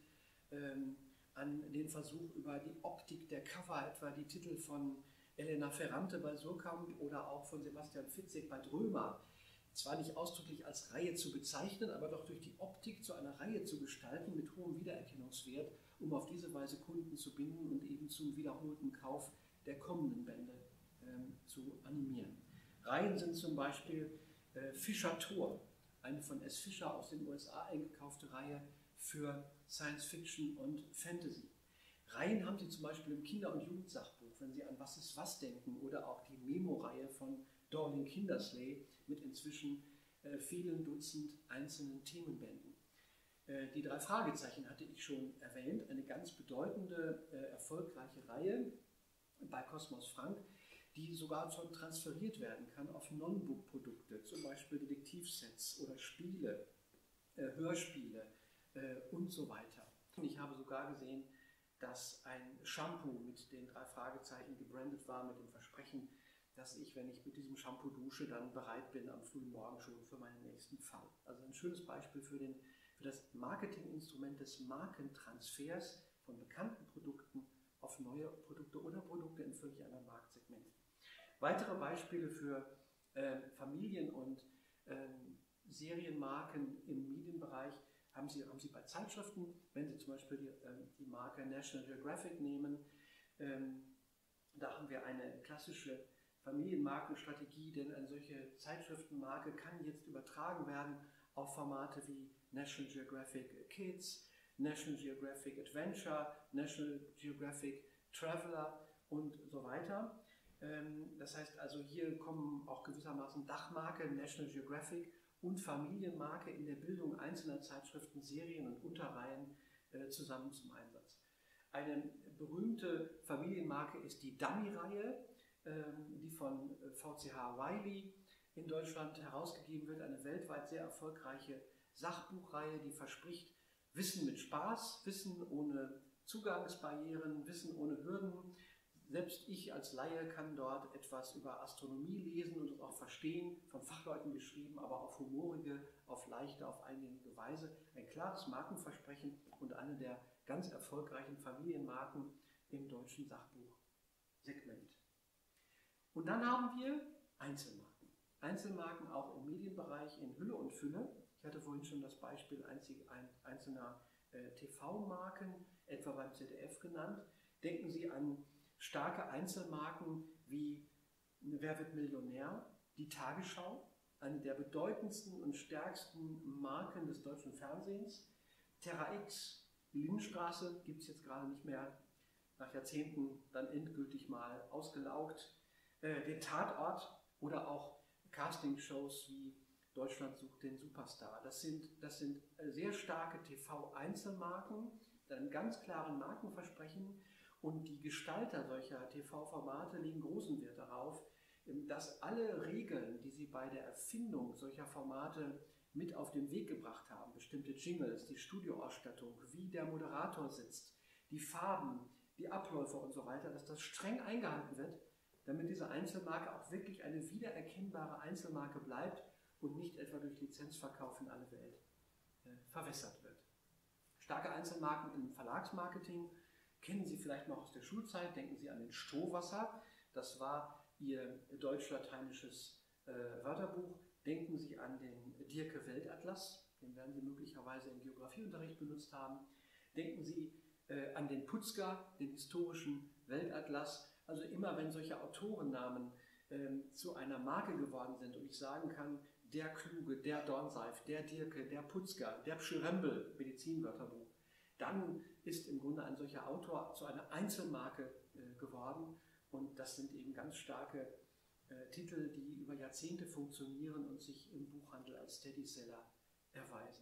an den Versuch über die Optik der Cover, etwa die Titel von Elena Ferrante bei Surkamp oder auch von Sebastian Fitzek bei Drömer. Zwar nicht ausdrücklich als Reihe zu bezeichnen, aber doch durch die Optik zu einer Reihe zu gestalten mit hohem Wiedererkennungswert, um auf diese Weise Kunden zu binden und eben zum wiederholten Kauf der kommenden Bände zu animieren. Reihen sind zum Beispiel Fischer Tor, eine von S. Fischer aus den USA eingekaufte Reihe für Science Fiction und Fantasy. Reihen haben Sie zum Beispiel im Kinder- und Jugendsachbuch, wenn Sie an Was ist was denken, oder auch die Memo-Reihe von Dorling Kindersley mit inzwischen vielen Dutzend einzelnen Themenbänden. Die drei Fragezeichen hatte ich schon erwähnt, eine ganz bedeutende, erfolgreiche Reihe bei Cosmos Frank, die sogar schon transferiert werden kann auf Non-Book-Produkte, zum Beispiel Detektivsets oder Spiele, Hörspiele und so weiter. Ich habe sogar gesehen, dass ein Shampoo mit den drei Fragezeichen gebrandet war, mit dem Versprechen, dass ich, wenn ich mit diesem Shampoo dusche, dann bereit bin am frühen Morgen schon für meinen nächsten Fall. Also ein schönes Beispiel für das Marketinginstrument des Markentransfers von bekannten Produkten auf neue Produkte oder Produkte in völlig anderen Marktsegmenten. Weitere Beispiele für Familien- und Serienmarken im Medienbereich haben Sie bei Zeitschriften, wenn Sie zum Beispiel die Marke National Geographic nehmen, da haben wir eine klassische Familienmarkenstrategie, denn eine solche Zeitschriftenmarke kann jetzt übertragen werden auf Formate wie National Geographic Kids, National Geographic Adventure, National Geographic Traveler und so weiter. Das heißt also, hier kommen auch gewissermaßen Dachmarke National Geographic und Familienmarke in der Bildung einzelner Zeitschriften, Serien und Unterreihen zusammen zum Einsatz. Eine berühmte Familienmarke ist die Dummy-Reihe, die von VCH Wiley in Deutschland herausgegeben wird. Eine weltweit sehr erfolgreiche Sachbuchreihe, die verspricht Wissen mit Spaß, Wissen ohne Zugangsbarrieren, Wissen ohne Hürden. Selbst ich als Laie kann dort etwas über Astronomie lesen und es auch verstehen, von Fachleuten geschrieben, aber auf humorige, auf leichte, auf eingängige Weise. Ein klares Markenversprechen und eine der ganz erfolgreichen Familienmarken im deutschen Sachbuchsegment. Und dann haben wir Einzelmarken. Einzelmarken auch im Medienbereich in Hülle und Fülle. Ich hatte vorhin schon das Beispiel einzelner TV-Marken, etwa beim ZDF genannt. Denken Sie an starke Einzelmarken wie Wer wird Millionär, die Tagesschau, eine der bedeutendsten und stärksten Marken des deutschen Fernsehens. Terra X, die Lindenstraße gibt es jetzt gerade nicht mehr, nach Jahrzehnten dann endgültig mal ausgelaugt. Den Tatort oder auch Castingshows wie Deutschland sucht den Superstar. Das sind sehr starke TV-Einzelmarken, mit einem ganz klaren Markenversprechen. Und die Gestalter solcher TV-Formate legen großen Wert darauf, dass alle Regeln, die sie bei der Erfindung solcher Formate mit auf den Weg gebracht haben, bestimmte Jingles, die Studioausstattung, wie der Moderator sitzt, die Farben, die Abläufe und so weiter, dass das streng eingehalten wird, damit diese Einzelmarke auch wirklich eine wiedererkennbare Einzelmarke bleibt und nicht etwa durch Lizenzverkauf in alle Welt verwässert wird. Starke Einzelmarken im Verlagsmarketing kennen Sie vielleicht noch aus der Schulzeit, denken Sie an den Stohwasser, das war Ihr deutsch-lateinisches Wörterbuch. Denken Sie an den Dierke Weltatlas, den werden Sie möglicherweise im Geografieunterricht benutzt haben. Denken Sie an den Putzger, den historischen Weltatlas. Also immer wenn solche Autorennamen zu einer Marke geworden sind und ich sagen kann, der Kluge, der Dornseif, der Dierke, der Putzger, der Pschyrembel, Medizinwörterbuch, dann ist im Grunde ein solcher Autor zu einer Einzelmarke geworden und das sind eben ganz starke Titel, die über Jahrzehnte funktionieren und sich im Buchhandel als Steadyseller erweisen.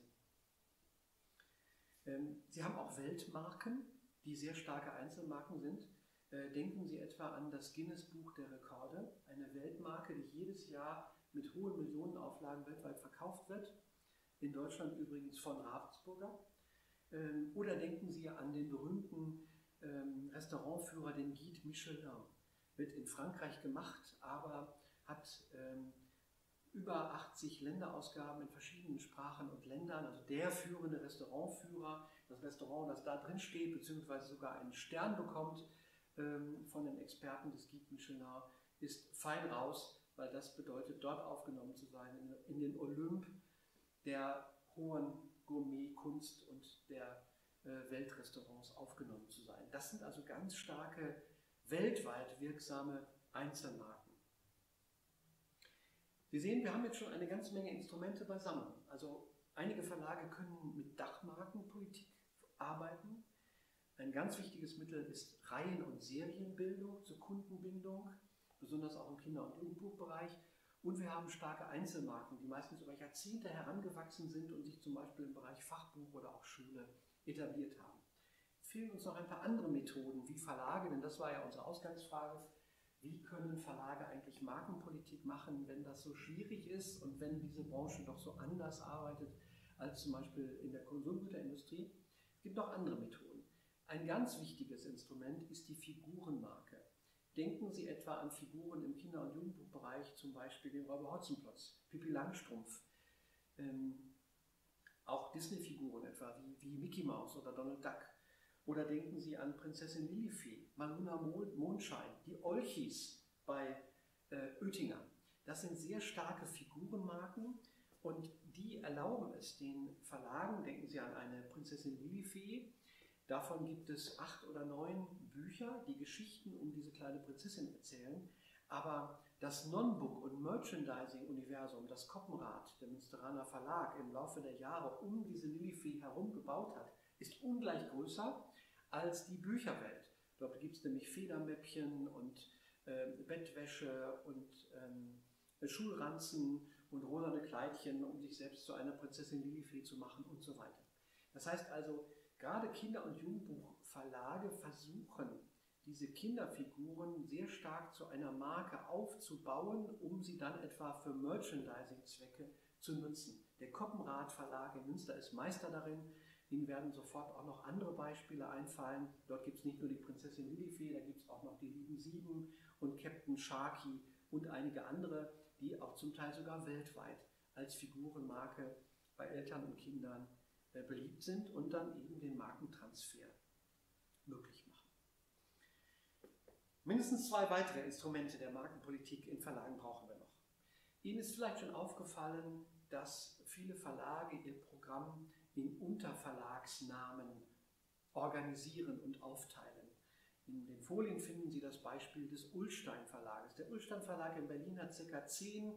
Sie haben auch Weltmarken, die sehr starke Einzelmarken sind. Denken Sie etwa an das Guinness-Buch der Rekorde, eine Weltmarke, die jedes Jahr mit hohen Millionenauflagen weltweit verkauft wird, in Deutschland übrigens von Ravensburger. Oder denken Sie an den berühmten Restaurantführer, den Guide Michelin. Wird in Frankreich gemacht, aber hat über 80 Länderausgaben in verschiedenen Sprachen und Ländern. Also der führende Restaurantführer, das Restaurant, das da drin steht, beziehungsweise sogar einen Stern bekommt von den Experten des Guide Michelin, ist fein raus, weil das bedeutet, dort aufgenommen zu sein, in den Olymp der hohen Gourmet-Kunst und der Weltrestaurants aufgenommen zu sein. Das sind also ganz starke, weltweit wirksame Einzelmarken. Sie sehen, wir haben jetzt schon eine ganze Menge Instrumente beisammen. Also einige Verlage können mit Dachmarkenpolitik arbeiten. Ein ganz wichtiges Mittel ist Reihen- und Serienbildung zur Kundenbindung, besonders auch im Kinder- und Jugendbuchbereich. Und wir haben starke Einzelmarken, die meistens über Jahrzehnte herangewachsen sind und sich zum Beispiel im Bereich Fachbuch oder auch Schule etabliert haben. Es fehlen uns noch ein paar andere Methoden wie Verlage, denn das war ja unsere Ausgangsfrage. Wie können Verlage eigentlich Markenpolitik machen, wenn das so schwierig ist und wenn diese Branche doch so anders arbeitet als zum Beispiel in der Konsumgüterindustrie? Es gibt noch andere Methoden. Ein ganz wichtiges Instrument ist die Figurenmarke. Denken Sie etwa an Figuren im Kinder- und Jugendbuchbereich, zum Beispiel den Räuber Hotzenplotz, Pippi Langstrumpf, auch Disney-Figuren etwa wie Mickey Mouse oder Donald Duck. Oder denken Sie an Prinzessin Lilifee, Maluna Mondschein, die Olchis bei Oettinger. Das sind sehr starke Figurenmarken und die erlauben es den Verlagen, denken Sie an eine Prinzessin Lilifee, davon gibt es 8 oder 9 Bücher, die Geschichten um diese kleine Prinzessin erzählen, aber das Non-Book- und Merchandising-Universum, das Koppenrad, der Münsteraner Verlag im Laufe der Jahre um diese Lilifee herum gebaut hat, ist ungleich größer als die Bücherwelt. Dort gibt es nämlich Federmäppchen und Bettwäsche und Schulranzen und rosane Kleidchen, um sich selbst zu einer Prinzessin Lilifee zu machen und so weiter. Das heißt also, gerade Kinder- und Jugendbuchverlage versuchen, diese Kinderfiguren sehr stark zu einer Marke aufzubauen, um sie dann etwa für Merchandising-Zwecke zu nutzen. Der Koppenrad Verlag in Münster ist Meister darin. Ihnen werden sofort auch noch andere Beispiele einfallen. Dort gibt es nicht nur die Prinzessin Lilifee, da gibt es auch noch die Lieben Sieben und Captain Sharky und einige andere, die auch zum Teil sogar weltweit als Figurenmarke bei Eltern und Kindern beliebt sind und dann eben den Markentransfer möglich machen. Mindestens 2 weitere Instrumente der Markenpolitik in Verlagen brauchen wir noch. Ihnen ist vielleicht schon aufgefallen, dass viele Verlage ihr Programm in Unterverlagsnamen organisieren und aufteilen. In den Folien finden Sie das Beispiel des Ullstein Verlages. Der Ullstein Verlag in Berlin hat ca. 10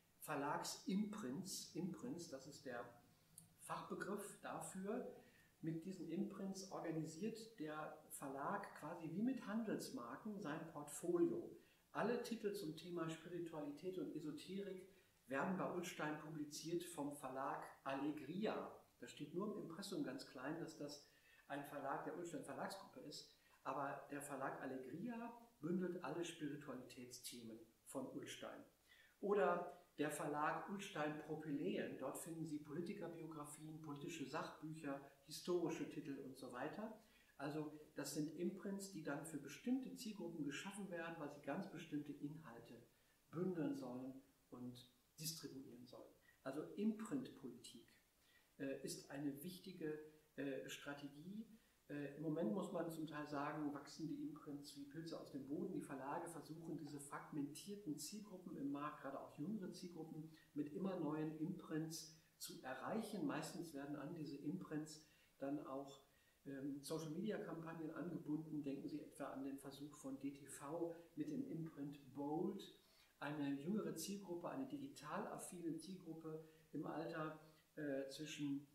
Verlagsimprints, das ist der Fachbegriff dafür. Mit diesen Imprints organisiert der Verlag quasi wie mit Handelsmarken sein Portfolio. Alle Titel zum Thema Spiritualität und Esoterik werden bei Ullstein publiziert vom Verlag Allegria. Da steht nur im Impressum ganz klein, dass das ein Verlag der Ullstein Verlagsgruppe ist. Aber der Verlag Allegria bündelt alle Spiritualitätsthemen von Ullstein. Oder der Verlag Ullstein Propyläen. Dort finden Sie Politikerbiografien, politische Sachbücher, historische Titel und so weiter. Also das sind Imprints, die dann für bestimmte Zielgruppen geschaffen werden, weil sie ganz bestimmte Inhalte bündeln sollen und distribuieren sollen. Also Imprintpolitik ist eine wichtige Strategie. Im Moment muss man zum Teil sagen, wachsen die Imprints wie Pilze aus dem Boden. Die Verlage versuchen, diese fragmentierten Zielgruppen im Markt, gerade auch jüngere Zielgruppen, mit immer neuen Imprints zu erreichen. Meistens werden an diese Imprints dann auch Social-Media-Kampagnen angebunden. Denken Sie etwa an den Versuch von DTV mit dem Imprint Bold, eine jüngere Zielgruppe, eine digital affine Zielgruppe im Alter zwischen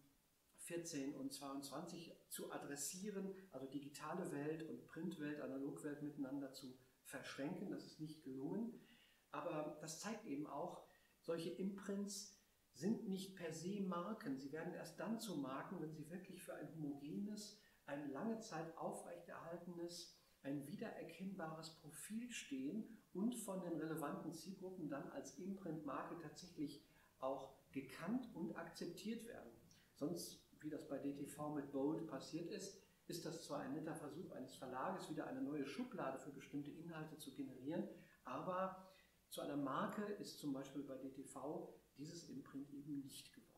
14 und 22 zu adressieren, also digitale Welt und Printwelt, Analogwelt miteinander zu verschränken. Das ist nicht gelungen. Aber das zeigt eben auch, solche Imprints sind nicht per se Marken. Sie werden erst dann zu Marken, wenn sie wirklich für ein homogenes, ein lange Zeit aufrechterhaltenes, ein wiedererkennbares Profil stehen und von den relevanten Zielgruppen dann als Imprint-Marke tatsächlich auch gekannt und akzeptiert werden. Sonst, wie das bei DTV mit Bold passiert ist, ist das zwar ein netter Versuch eines Verlages, wieder eine neue Schublade für bestimmte Inhalte zu generieren, aber zu einer Marke ist zum Beispiel bei DTV dieses Imprint eben nicht geworden.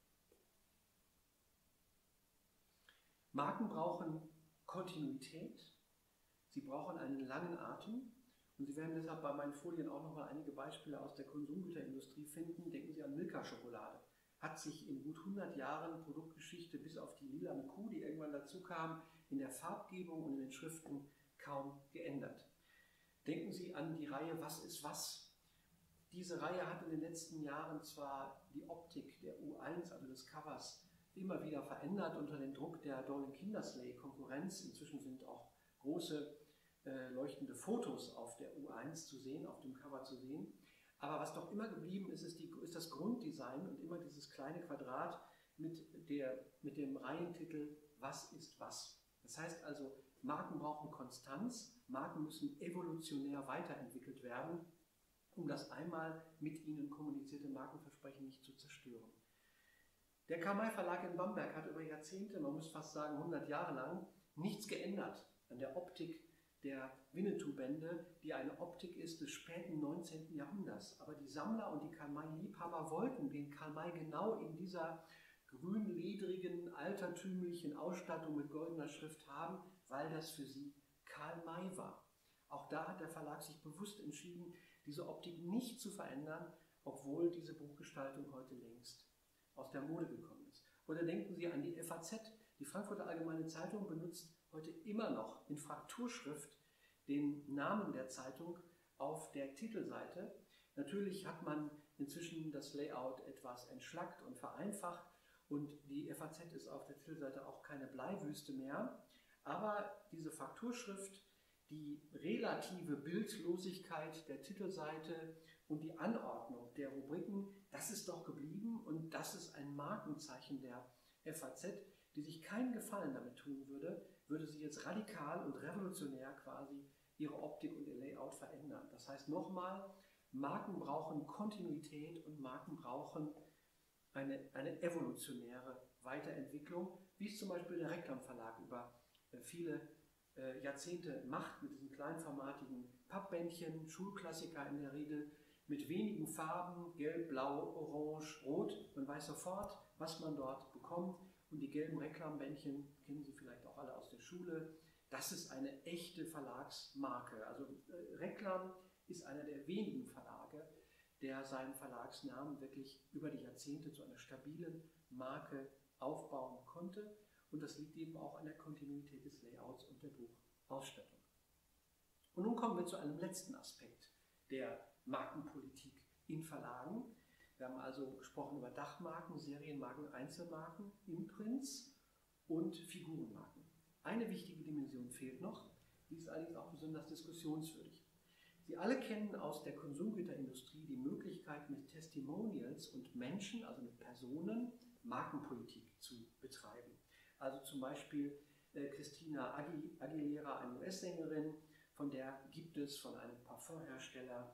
Marken brauchen Kontinuität, sie brauchen einen langen Atem und Sie werden deshalb bei meinen Folien auch noch mal einige Beispiele aus der Konsumgüterindustrie finden. Denken Sie an Milka-Schokolade. Hat sich in gut 100 Jahren Produktgeschichte bis auf die lilane Kuh, die irgendwann dazu kam, in der Farbgebung und in den Schriften kaum geändert. Denken Sie an die Reihe Was ist was? Diese Reihe hat in den letzten Jahren zwar die Optik der U1, also des Covers, immer wieder verändert unter dem Druck der Dorling-Kindersley-Konkurrenz. Inzwischen sind auch große leuchtende Fotos auf der U1 zu sehen, auf dem Cover zu sehen. Aber was doch immer geblieben ist, ist das Grunddesign und immer dieses kleine Quadrat mit dem Reihentitel Was ist was? Das heißt also, Marken brauchen Konstanz, Marken müssen evolutionär weiterentwickelt werden, um das einmal mit ihnen kommunizierte Markenversprechen nicht zu zerstören. Der Karl-May Verlag in Bamberg hat über Jahrzehnte, man muss fast sagen 100 Jahre lang, nichts geändert an der Optik der Winnetou-Bände, die eine Optik ist des späten 19. Jahrhunderts. Aber die Sammler und die Karl-May-Liebhaber wollten den Karl-May genau in dieser grünledrigen, altertümlichen Ausstattung mit goldener Schrift haben, weil das für sie Karl May war. Auch da hat der Verlag sich bewusst entschieden, diese Optik nicht zu verändern, obwohl diese Buchgestaltung heute längst aus der Mode gekommen ist. Oder denken Sie an die FAZ. Die Frankfurter Allgemeine Zeitung benutzt heute immer noch in Frakturschrift den Namen der Zeitung auf der Titelseite. Natürlich hat man inzwischen das Layout etwas entschlackt und vereinfacht und die FAZ ist auf der Titelseite auch keine Bleiwüste mehr. Aber diese Frakturschrift, die relative Bildlosigkeit der Titelseite und die Anordnung der Rubriken, das ist doch geblieben und das ist ein Markenzeichen der FAZ, die sich keinen Gefallen damit tun würde, würde sie jetzt radikal und revolutionär quasi ihre Optik und ihr Layout verändern. Das heißt nochmal, Marken brauchen Kontinuität und Marken brauchen eine evolutionäre Weiterentwicklung, wie es zum Beispiel der Reklam Verlag über viele Jahrzehnte macht, mit diesen kleinformatigen Pappbändchen, Schulklassiker in der Regel, mit wenigen Farben, gelb, blau, orange, rot. Man weiß sofort, was man dort bekommt. Und die gelben Reklambändchen kennen Sie vielleicht auch alle aus der Schule. Das ist eine echte Verlagsmarke. Also Reklam ist einer der wenigen Verlage, der seinen Verlagsnamen wirklich über die Jahrzehnte zu einer stabilen Marke aufbauen konnte. Und das liegt eben auch an der Kontinuität des Layouts und der Buchausstattung. Und nun kommen wir zu einem letzten Aspekt der Markenpolitik in Verlagen. Wir haben also gesprochen über Dachmarken, Serienmarken, Einzelmarken, Imprints und Figurenmarken. Eine wichtige Dimension fehlt noch, die ist allerdings auch besonders diskussionswürdig. Sie alle kennen aus der Konsumgüterindustrie die Möglichkeit, mit Testimonials und Menschen, also mit Personen, Markenpolitik zu betreiben. Also zum Beispiel Christina Aguilera, eine US-Sängerin, von der gibt es von einem Parfumhersteller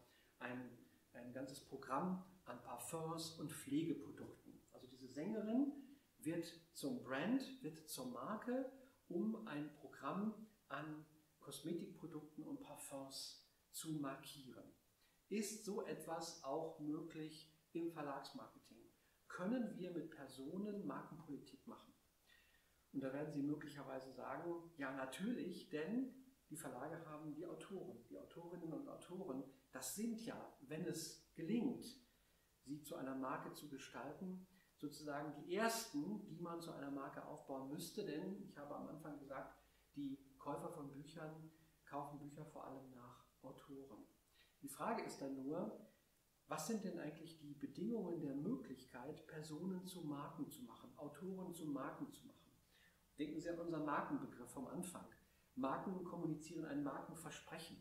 ein ganzes Programm an Parfums und Pflegeprodukten. Also diese Sängerin wird zum Brand, wird zur Marke, um ein Programm an Kosmetikprodukten und Parfums zu markieren. Ist so etwas auch möglich im Verlagsmarketing? Können wir mit Personen Markenpolitik machen? Und da werden Sie möglicherweise sagen, ja natürlich, denn die Verlage haben die Autoren. Die Autorinnen und Autoren, das sind ja, wenn es gelingt, sie zu einer Marke zu gestalten, sozusagen die ersten, die man zu einer Marke aufbauen müsste, denn ich habe am Anfang gesagt, die Käufer von Büchern kaufen Bücher vor allem nach Autoren. Die Frage ist dann nur, was sind denn eigentlich die Bedingungen der Möglichkeit, Personen zu Marken zu machen, Autoren zu Marken zu machen? Denken Sie an unseren Markenbegriff vom Anfang. Marken kommunizieren ein Markenversprechen,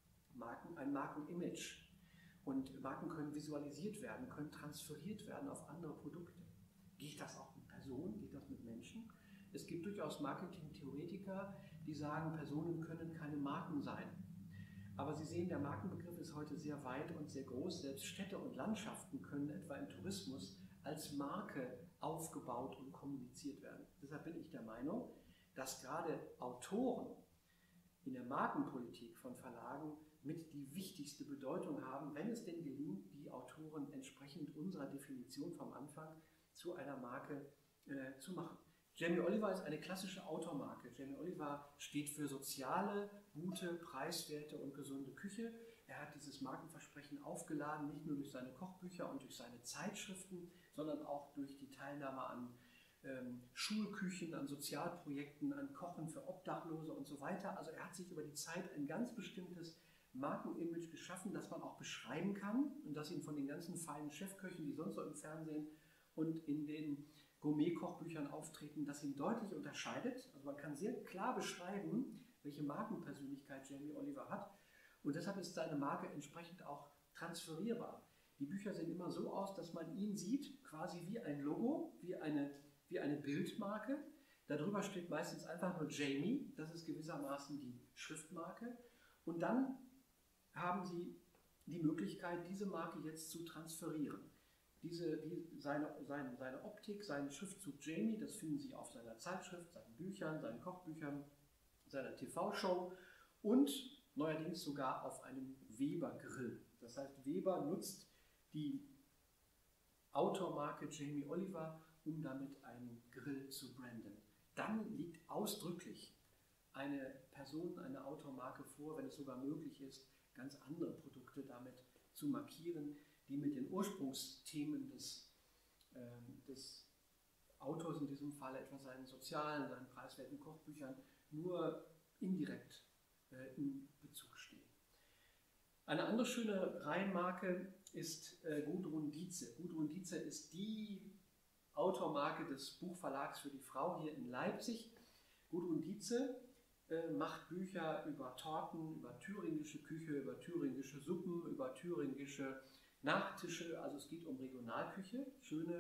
ein Markenimage. Und Marken können visualisiert werden, können transferiert werden auf andere Produkte. Geht das auch mit Personen? Geht das mit Menschen? Es gibt durchaus Marketing-Theoretiker, die sagen, Personen können keine Marken sein. Aber Sie sehen, der Markenbegriff ist heute sehr weit und sehr groß. Selbst Städte und Landschaften können etwa im Tourismus als Marke aufgebaut und kommuniziert werden. Deshalb bin ich der Meinung, dass gerade Autoren in der Markenpolitik von Verlagen mit die wichtigste Bedeutung haben, wenn es denn gelingt, die Autoren entsprechend unserer Definition vom Anfang zu einer Marke zu machen. Jamie Oliver ist eine klassische Autormarke. Jamie Oliver steht für soziale, gute, preiswerte und gesunde Küche. Er hat dieses Markenversprechen aufgeladen, nicht nur durch seine Kochbücher und durch seine Zeitschriften, sondern auch durch die Teilnahme an Schulküchen, an Sozialprojekten, an Kochen für Obdachlose und so weiter. Also er hat sich über die Zeit ein ganz bestimmtes Markenimage geschaffen, das man auch beschreiben kann und das ihn von den ganzen feinen Chefköchen, die sonst so im Fernsehen und in den Gourmet-Kochbüchern auftreten, das ihn deutlich unterscheidet. Also man kann sehr klar beschreiben, welche Markenpersönlichkeit Jamie Oliver hat. Und deshalb ist seine Marke entsprechend auch transferierbar. Die Bücher sehen immer so aus, dass man ihn sieht, quasi wie ein Logo, wie eine Bildmarke. Darüber steht meistens einfach nur Jamie, das ist gewissermaßen die Schriftmarke. Und dann haben Sie die Möglichkeit, diese Marke jetzt zu transferieren. Seine Optik, seinen Schriftzug Jamie, das finden Sie auf seiner Zeitschrift, seinen Büchern, seinen Kochbüchern, seiner TV-Show und neuerdings sogar auf einem Weber-Grill. Das heißt, Weber nutzt die Autormarke Jamie Oliver, um damit einen Grill zu branden. Dann liegt ausdrücklich eine Person, eine Autormarke vor, wenn es sogar möglich ist, ganz andere Produkte damit zu markieren, die mit den Ursprungsthemen des Autors, in diesem Fall etwa seinen sozialen, seinen preiswerten Kochbüchern, nur indirekt in Bezug stehen. Eine andere schöne Reihenmarke ist Gudrun Dietze. Gudrun Dietze ist die Autormarke des Buchverlags für die Frau hier in Leipzig. Gudrun Dietze macht Bücher über Torten, über thüringische Küche, über thüringische Suppen, über thüringische Nachtische. Also es geht um Regionalküche, schöne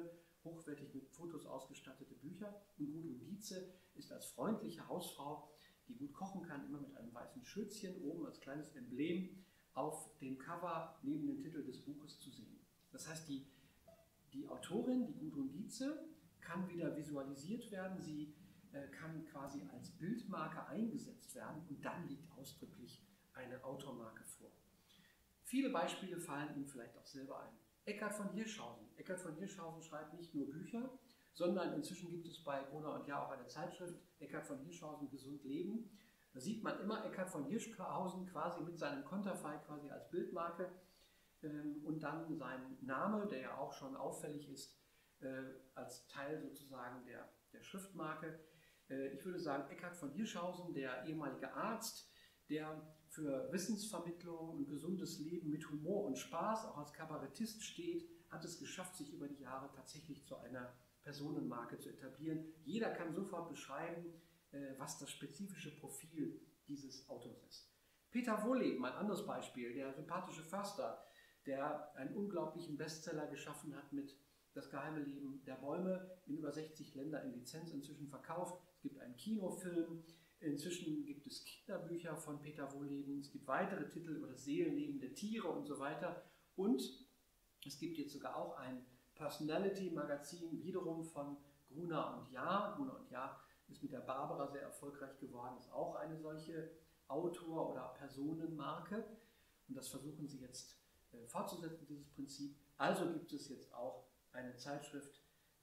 hochwertig mit Fotos ausgestattete Bücher. Und Gudrun Dietze ist als freundliche Hausfrau, die gut kochen kann, immer mit einem weißen Schürzchen oben als kleines Emblem auf dem Cover neben dem Titel des Buches zu sehen. Das heißt, die Autorin, die Gudrun Dietze, kann wieder visualisiert werden, sie kann quasi als Bildmarke eingesetzt werden und dann liegt ausdrücklich eine Autormarke vor. Viele Beispiele fallen Ihnen vielleicht auch selber ein. Eckhard von Hirschhausen. Eckhard von Hirschhausen schreibt nicht nur Bücher, sondern inzwischen gibt es bei Gruner und Jahr auch eine Zeitschrift, Eckhard von Hirschhausen, Gesund Leben. Da sieht man immer Eckhard von Hirschhausen quasi mit seinem Konterfei quasi als Bildmarke und dann sein Name, der ja auch schon auffällig ist, als Teil sozusagen der Schriftmarke. Ich würde sagen, Eckhard von Hirschhausen, der ehemalige Arzt, der für Wissensvermittlung und gesundes Leben mit Humor und Spaß auch als Kabarettist steht, hat es geschafft, sich über die Jahre tatsächlich zu einer Personenmarke zu etablieren. Jeder kann sofort beschreiben, was das spezifische Profil dieses Autors ist. Peter Wohlleben, ein anderes Beispiel, der sympathische Förster, der einen unglaublichen Bestseller geschaffen hat mit Das geheime Leben der Bäume, in über 60 Länder in Lizenz inzwischen verkauft. Es gibt einen Kinofilm, inzwischen gibt es Kinderbücher von Peter Wohlleben, es gibt weitere Titel über das Seelenleben der Tiere und so weiter. Und es gibt jetzt sogar auch ein Personality-Magazin, wiederum von Gruner und Jahr. Gruner und Jahr ist mit der Barbara sehr erfolgreich geworden, ist auch eine solche Autor- oder Personenmarke. Und das versuchen sie jetzt fortzusetzen, dieses Prinzip. Also gibt es jetzt auch eine Zeitschrift,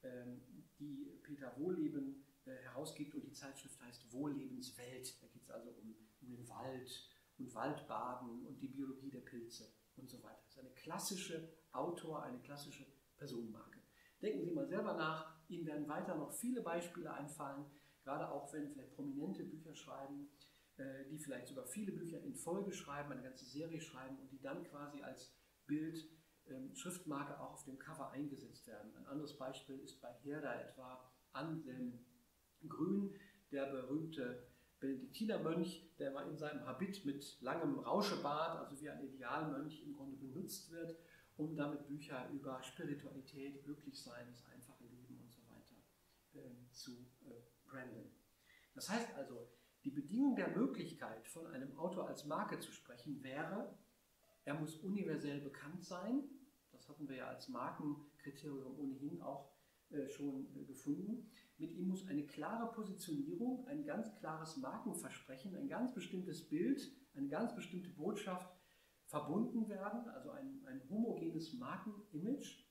die Peter Wohlleben herausgibt und die Zeitschrift heißt Wohllebenswelt. Da geht es also um den Wald und Waldbaden und die Biologie der Pilze und so weiter. Das ist eine klassische eine klassische Personenmarke. Denken Sie mal selber nach, Ihnen werden weiter noch viele Beispiele einfallen, gerade auch wenn vielleicht prominente Bücher schreiben, die vielleicht sogar viele Bücher in Folge schreiben, eine ganze Serie schreiben und die dann quasi als Bild Schriftmarke auch auf dem Cover eingesetzt werden. Ein anderes Beispiel ist bei Herder etwa Anselm Grün, der berühmte Benediktinermönch, der mal in seinem Habit mit langem Rauschebart, also wie ein Idealmönch im Grunde benutzt wird, um damit Bücher über Spiritualität, Glücklichsein, das einfache Leben und so weiter zu branden. Das heißt also, die Bedingung der Möglichkeit, von einem Autor als Marke zu sprechen, wäre, er muss universell bekannt sein. Das hatten wir ja als Markenkriterium ohnehin auch schon gefunden. Mit ihm muss eine klare Positionierung, ein ganz klares Markenversprechen, ein ganz bestimmtes Bild, eine ganz bestimmte Botschaft verbunden werden, also ein homogenes Markenimage.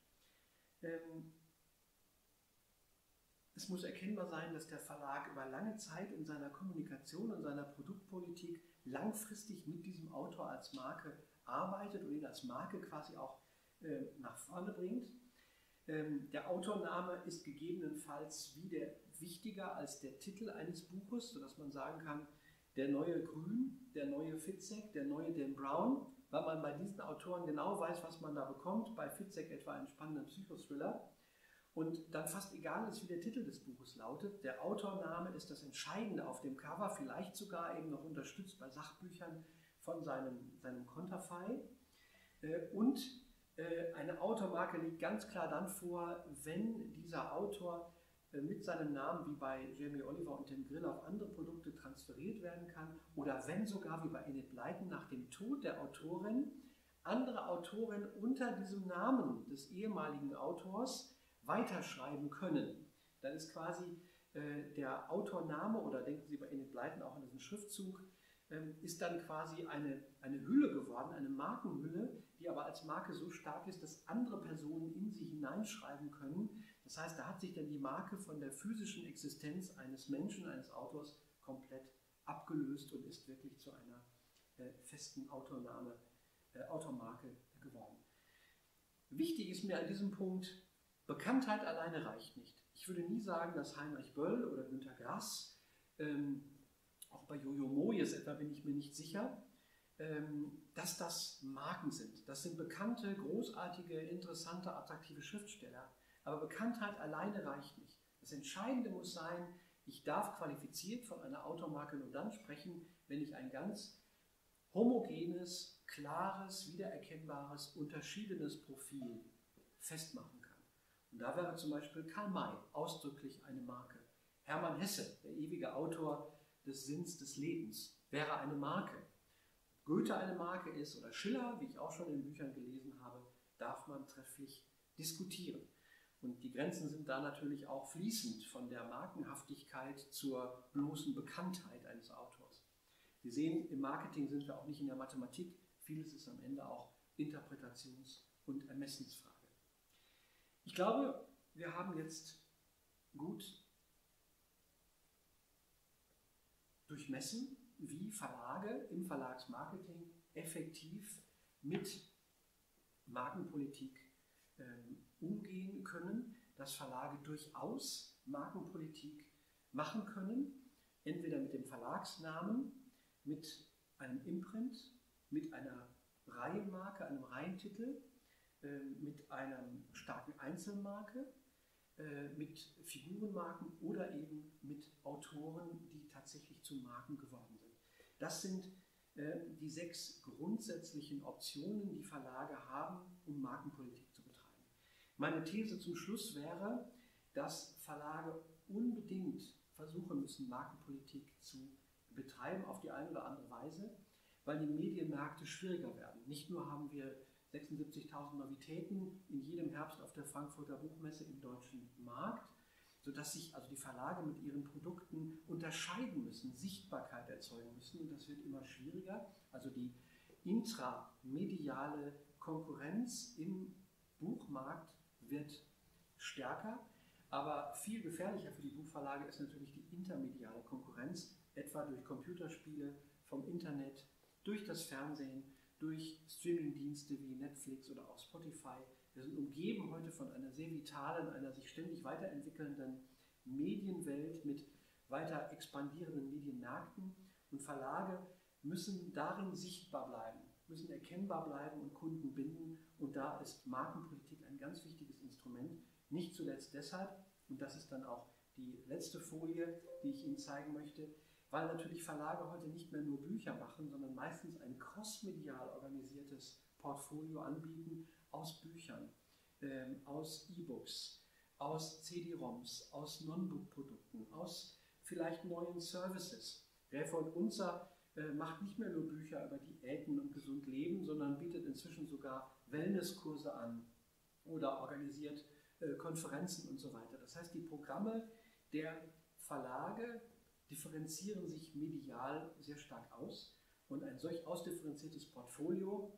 Es muss erkennbar sein, dass der Verlag über lange Zeit in seiner Kommunikation und seiner Produktpolitik langfristig mit diesem Autor als Marke arbeitet und ihn als Marke quasi auch nach vorne bringt. Der Autorname ist gegebenenfalls wichtiger als der Titel eines Buches, sodass man sagen kann, der neue Grün, der neue Fitzek, der neue Dan Brown, weil man bei diesen Autoren genau weiß, was man da bekommt. Bei Fitzek etwa einen spannenden Psychothriller. Und dann fast egal ist, wie der Titel des Buches lautet. Der Autorname ist das Entscheidende auf dem Cover, vielleicht sogar eben noch unterstützt bei Sachbüchern von seinem Konterfei. Und eine Autormarke liegt ganz klar dann vor, wenn dieser Autor mit seinem Namen wie bei Jamie Oliver und Tim Grill auf andere Produkte transferiert werden kann oder wenn sogar wie bei Enid Blyton nach dem Tod der Autorin andere Autoren unter diesem Namen des ehemaligen Autors weiterschreiben können. Dann ist quasi der Autorname, oder denken Sie bei Enid Blyton auch an diesen Schriftzug, ist dann quasi eine Hülle geworden, eine Markenhülle, die aber als Marke so stark ist, dass andere Personen in sie hineinschreiben können. Das heißt, da hat sich dann die Marke von der physischen Existenz eines Menschen, eines Autors komplett abgelöst und ist wirklich zu einer festen Autormarke geworden. Wichtig ist mir an diesem Punkt, Bekanntheit alleine reicht nicht. Ich würde nie sagen, dass Heinrich Böll oder Günter Grass, auch bei Jojo Moyes etwa bin ich mir nicht sicher, dass das Marken sind. Das sind bekannte, großartige, interessante, attraktive Schriftsteller. Aber Bekanntheit alleine reicht nicht. Das Entscheidende muss sein, ich darf qualifiziert von einer Autormarke nur dann sprechen, wenn ich ein ganz homogenes, klares, wiedererkennbares, unterschiedenes Profil festmachen kann. Und da wäre zum Beispiel Karl May ausdrücklich eine Marke. Hermann Hesse, der ewige Autor des Sinns des Lebens, wäre eine Marke. Goethe eine Marke ist oder Schiller, wie ich auch schon in Büchern gelesen habe, darf man trefflich diskutieren. Und die Grenzen sind da natürlich auch fließend von der Markenhaftigkeit zur bloßen Bekanntheit eines Autors. Sie sehen, im Marketing sind wir auch nicht in der Mathematik. Vieles ist am Ende auch Interpretations- und Ermessensfrage. Ich glaube, wir haben jetzt gut durchmessen, wie Verlage im Verlagsmarketing effektiv mit Markenpolitik umgehen können, dass Verlage durchaus Markenpolitik machen können, entweder mit dem Verlagsnamen, mit einem Imprint, mit einer Reihenmarke, einem Reihentitel, mit einer starken Einzelmarke, mit Figurenmarken oder eben mit Autoren, die tatsächlich zu Marken geworden sind. Das sind die 6 grundsätzlichen Optionen, die Verlage haben, um Markenpolitik zu betreiben. Meine These zum Schluss wäre, dass Verlage unbedingt versuchen müssen, Markenpolitik zu betreiben auf die eine oder andere Weise, weil die Medienmärkte schwieriger werden. Nicht nur haben wir 76.000 Novitäten in jedem Herbst auf der Frankfurter Buchmesse im deutschen Markt, sodass sich also die Verlage mit ihren Produkten unterscheiden müssen, Sichtbarkeit erzeugen müssen, und das wird immer schwieriger. Also die intramediale Konkurrenz im Buchmarkt wird stärker, aber viel gefährlicher für die Buchverlage ist natürlich die intermediale Konkurrenz, etwa durch Computerspiele, vom Internet, durch das Fernsehen, durch Streamingdienste wie Netflix oder auch Spotify. Wir sind umgeben heute von einer sehr vitalen, einer sich ständig weiterentwickelnden Medienwelt mit weiter expandierenden Medienmärkten, und Verlage müssen darin sichtbar bleiben, müssen erkennbar bleiben und Kunden binden, und da ist Markenpolitik ein ganz wichtiges Instrument, nicht zuletzt deshalb, und das ist dann auch die letzte Folie, die ich Ihnen zeigen möchte, weil natürlich Verlage heute nicht mehr nur Bücher machen, sondern meistens ein crossmedial organisiertes Portfolio anbieten aus Büchern, aus E-Books, aus CD-ROMs, aus Non-Book-Produkten, aus vielleicht neuen Services. Räfer und Unzer macht nicht mehr nur Bücher über Diäten und gesund leben, sondern bietet inzwischen sogar Wellnesskurse an oder organisiert Konferenzen und so weiter. Das heißt, die Programme der Verlage differenzieren sich medial sehr stark aus, und ein solch ausdifferenziertes Portfolio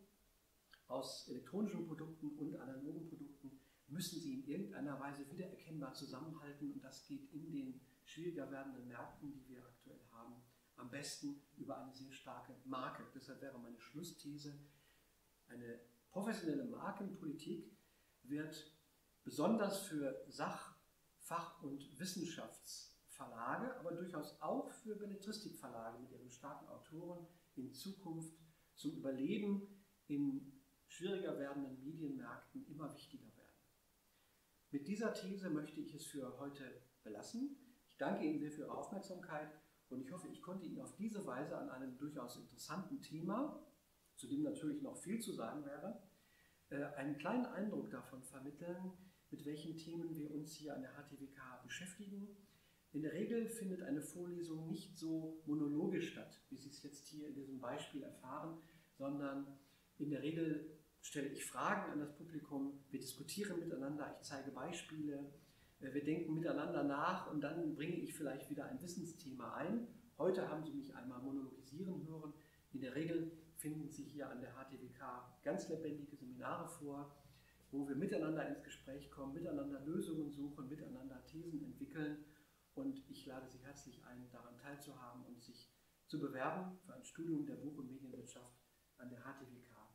aus elektronischen Produkten und analogen Produkten müssen sie in irgendeiner Weise wiedererkennbar zusammenhalten, und das geht in den schwieriger werdenden Märkten, die wir aktuell haben, am besten über eine sehr starke Marke. Deshalb wäre meine Schlussthese, eine professionelle Markenpolitik wird besonders für Sach-, Fach- und Wissenschaftsverlage, aber durchaus auch für Belletristikverlage mit ihren starken Autoren in Zukunft zum Überleben in schwieriger werdenden Medienmärkten immer wichtiger werden. Mit dieser These möchte ich es für heute belassen. Ich danke Ihnen sehr für Ihre Aufmerksamkeit und ich hoffe, ich konnte Ihnen auf diese Weise an einem durchaus interessanten Thema, zu dem natürlich noch viel zu sagen wäre, einen kleinen Eindruck davon vermitteln, mit welchen Themen wir uns hier an der HTWK beschäftigen. In der Regel findet eine Vorlesung nicht so monologisch statt, wie Sie es jetzt hier in diesem Beispiel erfahren, sondern in der Regel stelle ich Fragen an das Publikum, wir diskutieren miteinander, ich zeige Beispiele, wir denken miteinander nach und dann bringe ich vielleicht wieder ein Wissensthema ein. Heute haben Sie mich einmal monologisieren hören. In der Regel finden Sie hier an der HTWK ganz lebendige Seminare vor, wo wir miteinander ins Gespräch kommen, miteinander Lösungen suchen, miteinander Thesen entwickeln. Und ich lade Sie herzlich ein, daran teilzuhaben und sich zu bewerben für ein Studium der Buch- und Medienwirtschaft an der HTWK